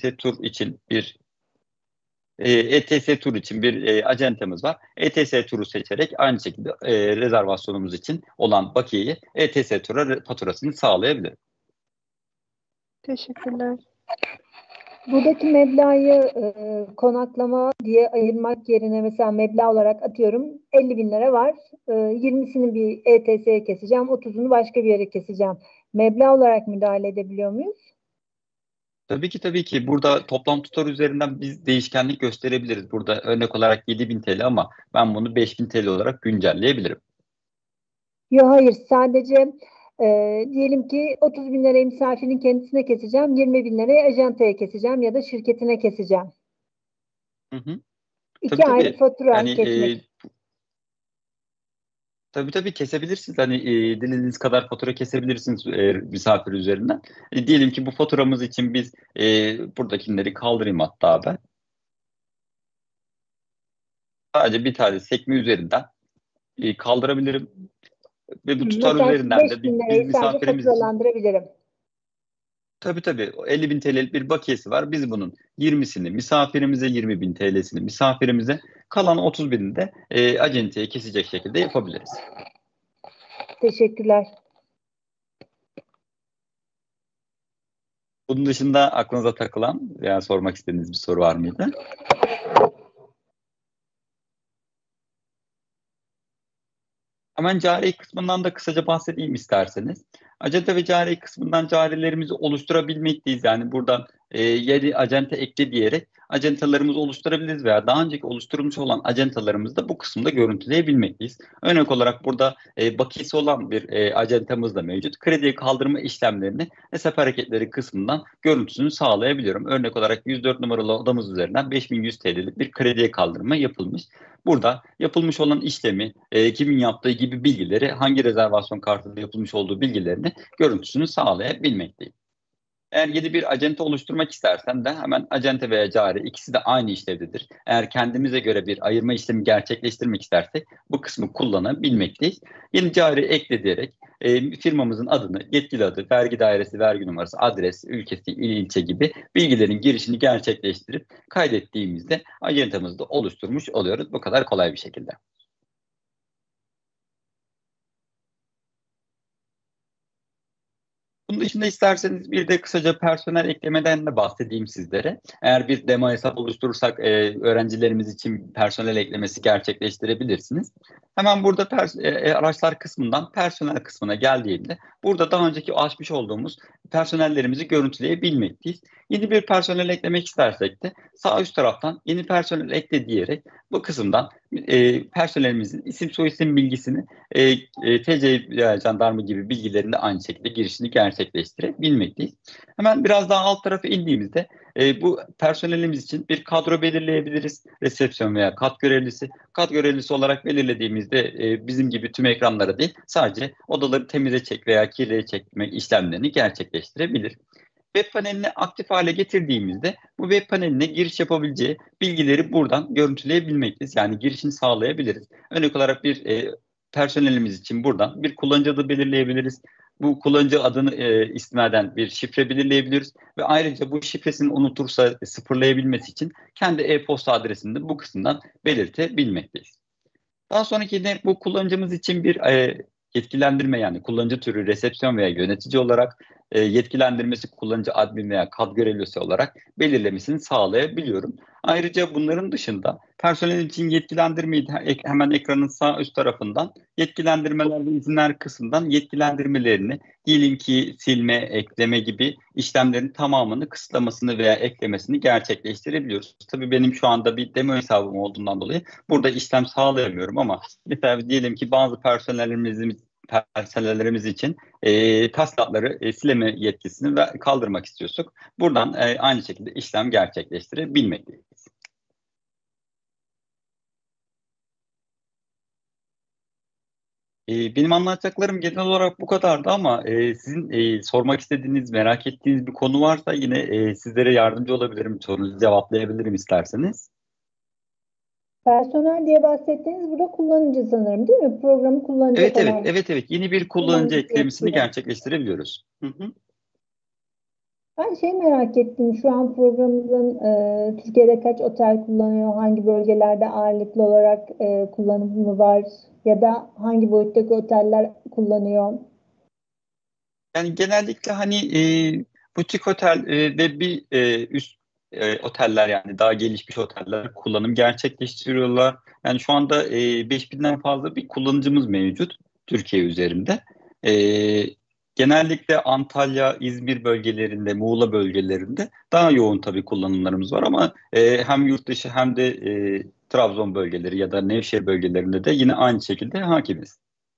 ETS tur için bir acentemiz var. ETS turu seçerek aynı şekilde rezervasyonumuz için olan bakiyeyi ETS tura faturasını sağlayabilir. Teşekkürler. Buradaki meblağı konaklama diye ayırmak yerine mesela meblağ olarak atıyorum 50 bin lira var. 20'sini bir ETS'ye keseceğim, 30'unu başka bir yere keseceğim. Meblağ olarak müdahale edebiliyor muyuz? Tabii ki burada toplam tutar üzerinden biz değişkenlik gösterebiliriz. Burada örnek olarak 7.000 TL ama ben bunu 5.000 TL olarak güncelleyebilirim. Yok, hayır, sadece diyelim ki 30 bin lirayı misafirin kendisine keseceğim, 20 bin lirayı ajantaya keseceğim ya da şirketine keseceğim. Hı hı. İki ayrı Tabii. fatura Yani kesmek. tabii kesebilirsiniz. Hani dilediğiniz kadar fatura kesebilirsiniz misafir üzerinden. Diyelim ki bu faturamız için biz buradakileri kaldırayım hatta ben. Sadece bir tane sekme üzerinden kaldırabilirim. Ve bu tutar Mesela üzerinden 5 de bin biz lirayı sadece misafirimiz için faturalandırabilirim. tabii 50.000 TL'lik bir bakiyesi var. Biz bunun 20'sini misafirimize, 20.000 TL'sini misafirimize, kalan 30.000'ini de acenteye kesecek şekilde yapabiliriz. Teşekkürler. Bunun dışında aklınıza takılan veya sormak istediğiniz bir soru var mıydı? Hemen cari kısmından da kısaca bahsedeyim isterseniz. Acente ve cari kısmından carilerimizi oluşturabilmekteyiz. Yani buradan yeni acente ekle diyerek acentalarımızı oluşturabiliriz veya daha önceki oluşturulmuş olan acentalarımızı da bu kısımda görüntüleyebilmekteyiz. Örnek olarak burada bakiyesi olan bir acentamız da mevcut. Krediye kaldırma işlemlerini hesap hareketleri kısmından görüntüsünü sağlayabiliyorum. Örnek olarak 104 numaralı odamız üzerinden 5.100 TL'lik bir krediye kaldırma yapılmış. Burada yapılmış olan işlemi, kimin yaptığı gibi bilgileri, hangi rezervasyon kartında yapılmış olduğu bilgilerini, görüntüsünü sağlayabilmekteyim. Eğer yeni bir acente oluşturmak istersen de hemen acente veya cari ikisi de aynı işlevdedir. Eğer kendimize göre bir ayırma işlemi gerçekleştirmek istersek bu kısmı kullanabilmekteyiz. Yeni cari ekle diyerek firmamızın adını, yetkili adı, vergi dairesi, vergi numarası, adres, ülkesi, il, ilçe gibi bilgilerin girişini gerçekleştirip kaydettiğimizde acentamızı da oluşturmuş oluyoruz. Bu kadar kolay bir şekilde. Bunun dışında isterseniz bir de kısaca personel eklemeden de bahsedeyim sizlere. Eğer bir demo hesap oluşturursak öğrencilerimiz için personel eklemesi gerçekleştirebilirsiniz. Hemen burada araçlar kısmından personel kısmına geldiğimde burada daha önceki açmış olduğumuz personellerimizi görüntüleyebilmekteyiz. Yeni bir personel eklemek istersek de sağ üst taraftan yeni personel ekle diyerek bu kısımdan personelimizin isim soyisim bilgisini TC jandarma gibi bilgilerini de aynı şekilde girişini gerçekleştirebilmekteyiz. Hemen biraz daha alt tarafa indiğimizde bu personelimiz için bir kadro belirleyebiliriz. Resepsiyon veya kat görevlisi. Kat görevlisi olarak belirlediğimizde bizim gibi tüm ekranlara değil sadece odaları temize çek veya kirliye çekme işlemlerini gerçekleştirebilir. Web panelini aktif hale getirdiğimizde bu web paneline giriş yapabileceği bilgileri buradan görüntüleyebilmekteyiz. Yani girişini sağlayabiliriz. Örnek olarak bir personelimiz için buradan bir kullanıcı adı belirleyebiliriz. Bu kullanıcı adını istinaden bir şifre belirleyebiliriz ve ayrıca bu şifresini unutursa sıfırlayabilmesi için kendi e-posta adresini de bu kısımdan belirtebilmekteyiz. Daha sonraki de bu kullanıcımız için bir yetkilendirme yani kullanıcı türü resepsiyon veya yönetici olarak yetkilendirmesi kullanıcı admin veya KAD görevlisi olarak belirlemesini sağlayabiliyorum. Ayrıca bunların dışında personel için yetkilendirmeyi hemen ekranın sağ üst tarafından yetkilendirmeler ve izinler kısmından yetkilendirmelerini diyelim ki silme, ekleme gibi işlemlerin tamamını kısıtlamasını veya eklemesini gerçekleştirebiliyoruz. Tabii benim şu anda bir demo hesabım olduğundan dolayı burada işlem sağlayamıyorum ama mesela diyelim ki bazı personellerimiz için taslakları sileme yetkisini kaldırmak istiyorsak buradan aynı şekilde işlem gerçekleştirebilmekteyiz. Benim anlatacaklarım genel olarak bu kadardı ama sizin sormak istediğiniz, merak ettiğiniz bir konu varsa yine sizlere yardımcı olabilirim, sorunuzu cevaplayabilirim isterseniz. Personel diye bahsettiğiniz burada kullanıcı sanırım değil mi? Programı kullanacak olan Evet. Yeni bir kullanıcı eklemesini gerçekleştirebiliyoruz. Hı hı. Ben merak ettim. Şu an programımızın Türkiye'de kaç otel kullanıyor, hangi bölgelerde ağırlıklı olarak kullanımı var ya da hangi boyuttaki oteller kullanıyor? Yani genellikle hani butik otel ve bir üst oteller yani daha gelişmiş oteller kullanım gerçekleştiriyorlar. Yani şu anda 5000'den fazla bir kullanıcımız mevcut Türkiye üzerinde. E, Genellikle Antalya, İzmir bölgelerinde, Muğla bölgelerinde daha yoğun tabii kullanımlarımız var ama hem yurt dışı hem de Trabzon bölgeleri ya da Nevşehir bölgelerinde de yine aynı şekilde hakimiz.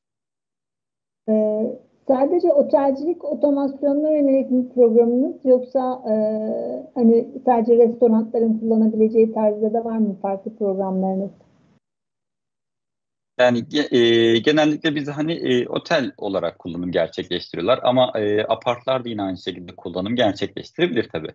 Sadece otelcilik otomasyonuna yönelik bir programınız yoksa hani sadece restoranların kullanabileceği tarzda da var mı farklı programlarınız? Yani genellikle biz hani otel olarak kullanım gerçekleştiriyorlar ama apartlar da yine aynı şekilde kullanım gerçekleştirebilir tabii.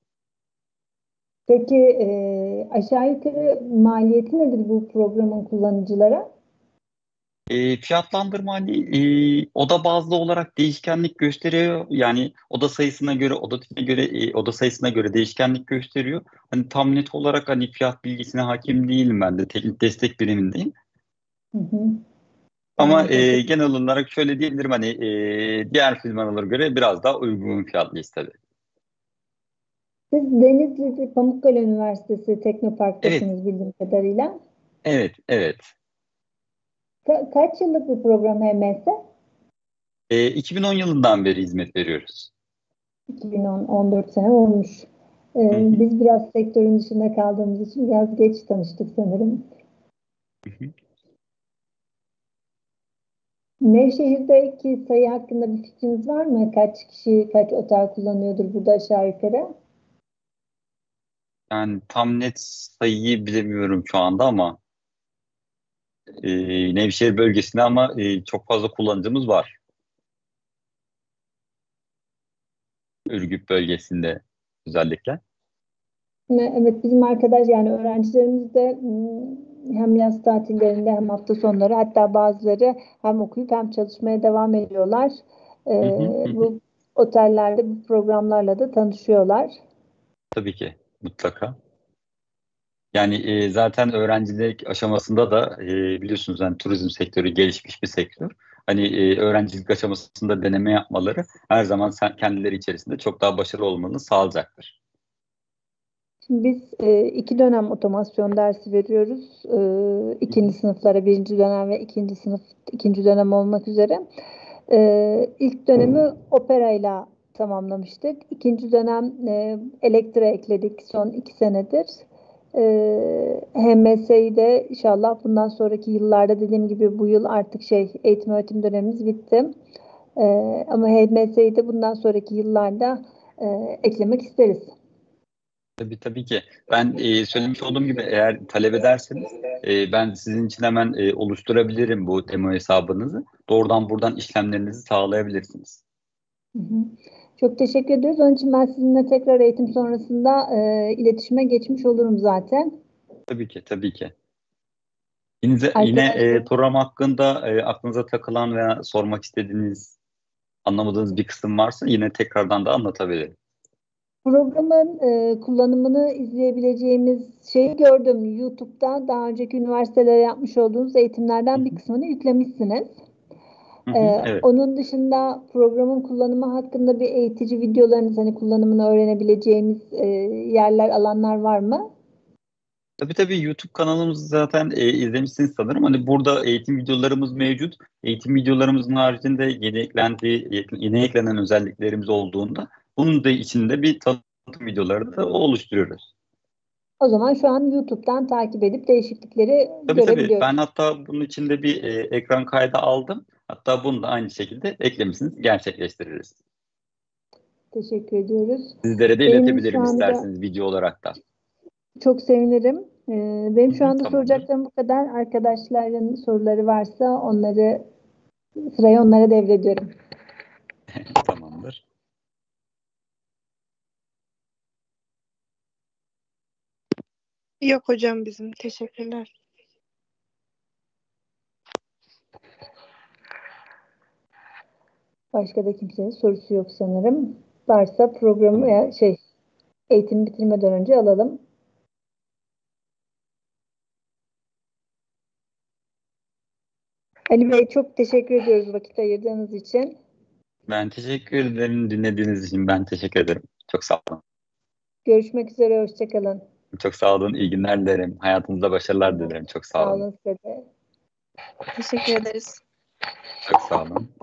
Peki aşağı yukarı maliyeti nedir bu programın kullanıcılara? Fiyatlandırma hani oda bazlı olarak değişkenlik gösteriyor. Yani oda sayısına göre, oda tipine göre, oda sayısına göre değişkenlik gösteriyor. Hani tam net olarak hani fiyat bilgisine hakim değilim ben de. Teknik destek birimindeyim. Hı hı. Ama Anladım. genel olarak şöyle diyebilirim hani diğer firmalara göre biraz daha uygun fiyatlıyız tabii. Siz Denizli Pamukkale Üniversitesi Evet, Teknopark'tasınız bildiğim kadarıyla. evet. Kaç yıllık bir program HMS? 2010 yılından beri hizmet veriyoruz. 2010, 14 sene olmuş. Hı hı, Biz biraz sektörün dışında kaldığımız için biraz geç tanıştık sanırım. hı hı. Nevşehir'deki sayı hakkında bir fikriniz var mı? Kaç kişi, kaç otel kullanıyordur burada aşağı yukarı? Yani tam net sayıyı bilemiyorum şu anda ama Nevşehir bölgesinde ama çok fazla kullanıcımız var. Ürgüp bölgesinde özellikle. Evet, bizim arkadaş yani öğrencilerimiz de hem yaz tatillerinde hem hafta sonları hatta bazıları hem okuyup hem çalışmaya devam ediyorlar. Hı hı, hı hı. Bu otellerde bu programlarla da tanışıyorlar. Tabii ki mutlaka. Yani zaten öğrencilik aşamasında da biliyorsunuz yani turizm sektörü gelişmiş bir sektör. Hani öğrencilik aşamasında deneme yapmaları her zaman kendileri içerisinde çok daha başarılı olmanı sağlayacaktır. Şimdi biz iki dönem otomasyon dersi veriyoruz. Hı İkinci hı. sınıflara birinci dönem ve ikinci sınıf ikinci dönem olmak üzere. İlk dönemi operayla tamamlamıştık. İkinci dönem elektra ekledik son 2 senedir. HMS'yi de inşallah bundan sonraki yıllarda dediğim gibi bu yıl artık eğitim öğretim dönemimiz bitti. Ama HMS'yi de bundan sonraki yıllarda eklemek isteriz. Tabii ki. Ben söylemiş olduğum gibi eğer talep ederseniz ben sizin için hemen oluşturabilirim bu demo hesabınızı. Doğrudan buradan işlemlerinizi sağlayabilirsiniz. Hı hı. Çok teşekkür ediyoruz. Onun için ben sizinle tekrar eğitim sonrasında iletişime geçmiş olurum zaten. Tabii ki. Yine Arkadaşlar, program hakkında aklınıza takılan veya sormak istediğiniz, anlamadığınız bir kısım varsa yine tekrardan da anlatabilirim. programın kullanımını izleyebileceğimiz şeyi gördüm. YouTube'da daha önceki üniversitelere yapmış olduğunuz Hı eğitimlerden bir hı. kısmını yüklemişsiniz. Evet. Onun dışında programın kullanımı hakkında bir eğitici videolarınız, hani kullanımını öğrenebileceğimiz yerler, alanlar var mı? Tabii YouTube kanalımızı zaten izlemişsiniz sanırım. Hani burada eğitim videolarımız mevcut. Eğitim videolarımızın haricinde yeni eklenen özelliklerimiz olduğunda bunun da içinde bir tanıtım videoları da oluşturuyoruz. O zaman şu an YouTube'dan takip edip değişiklikleri Tabii. görebiliyoruz. Ben hatta bunun içinde bir ekran kaydı aldım. Hatta bunu da aynı şekilde eklemişsiniz, gerçekleştiririz. Teşekkür ediyoruz. Sizlere de Benim şu iletebilirim anda isterseniz video olarak da. çok sevinirim. Benim şu anda Tamamdır. soracaklarım bu kadar. Arkadaşların soruları varsa sırayı onlara devrediyorum. Tamamdır. Yok hocam bizim. Teşekkürler. Başka da kimsenin sorusu yok sanırım. Varsa programı veya eğitimi bitirmeden önce alalım. Ali Bey, çok teşekkür ediyoruz vakit ayırdığınız için. Ben teşekkür ederim. Dinlediğiniz için ben teşekkür ederim. Çok sağ olun. Görüşmek üzere, hoşçakalın. Çok sağ olun. İyi günler dilerim. Hayatınızda başarılar dilerim. Çok sağ Sağ olun. olun size de. Teşekkür ederiz. Çok sağ olun.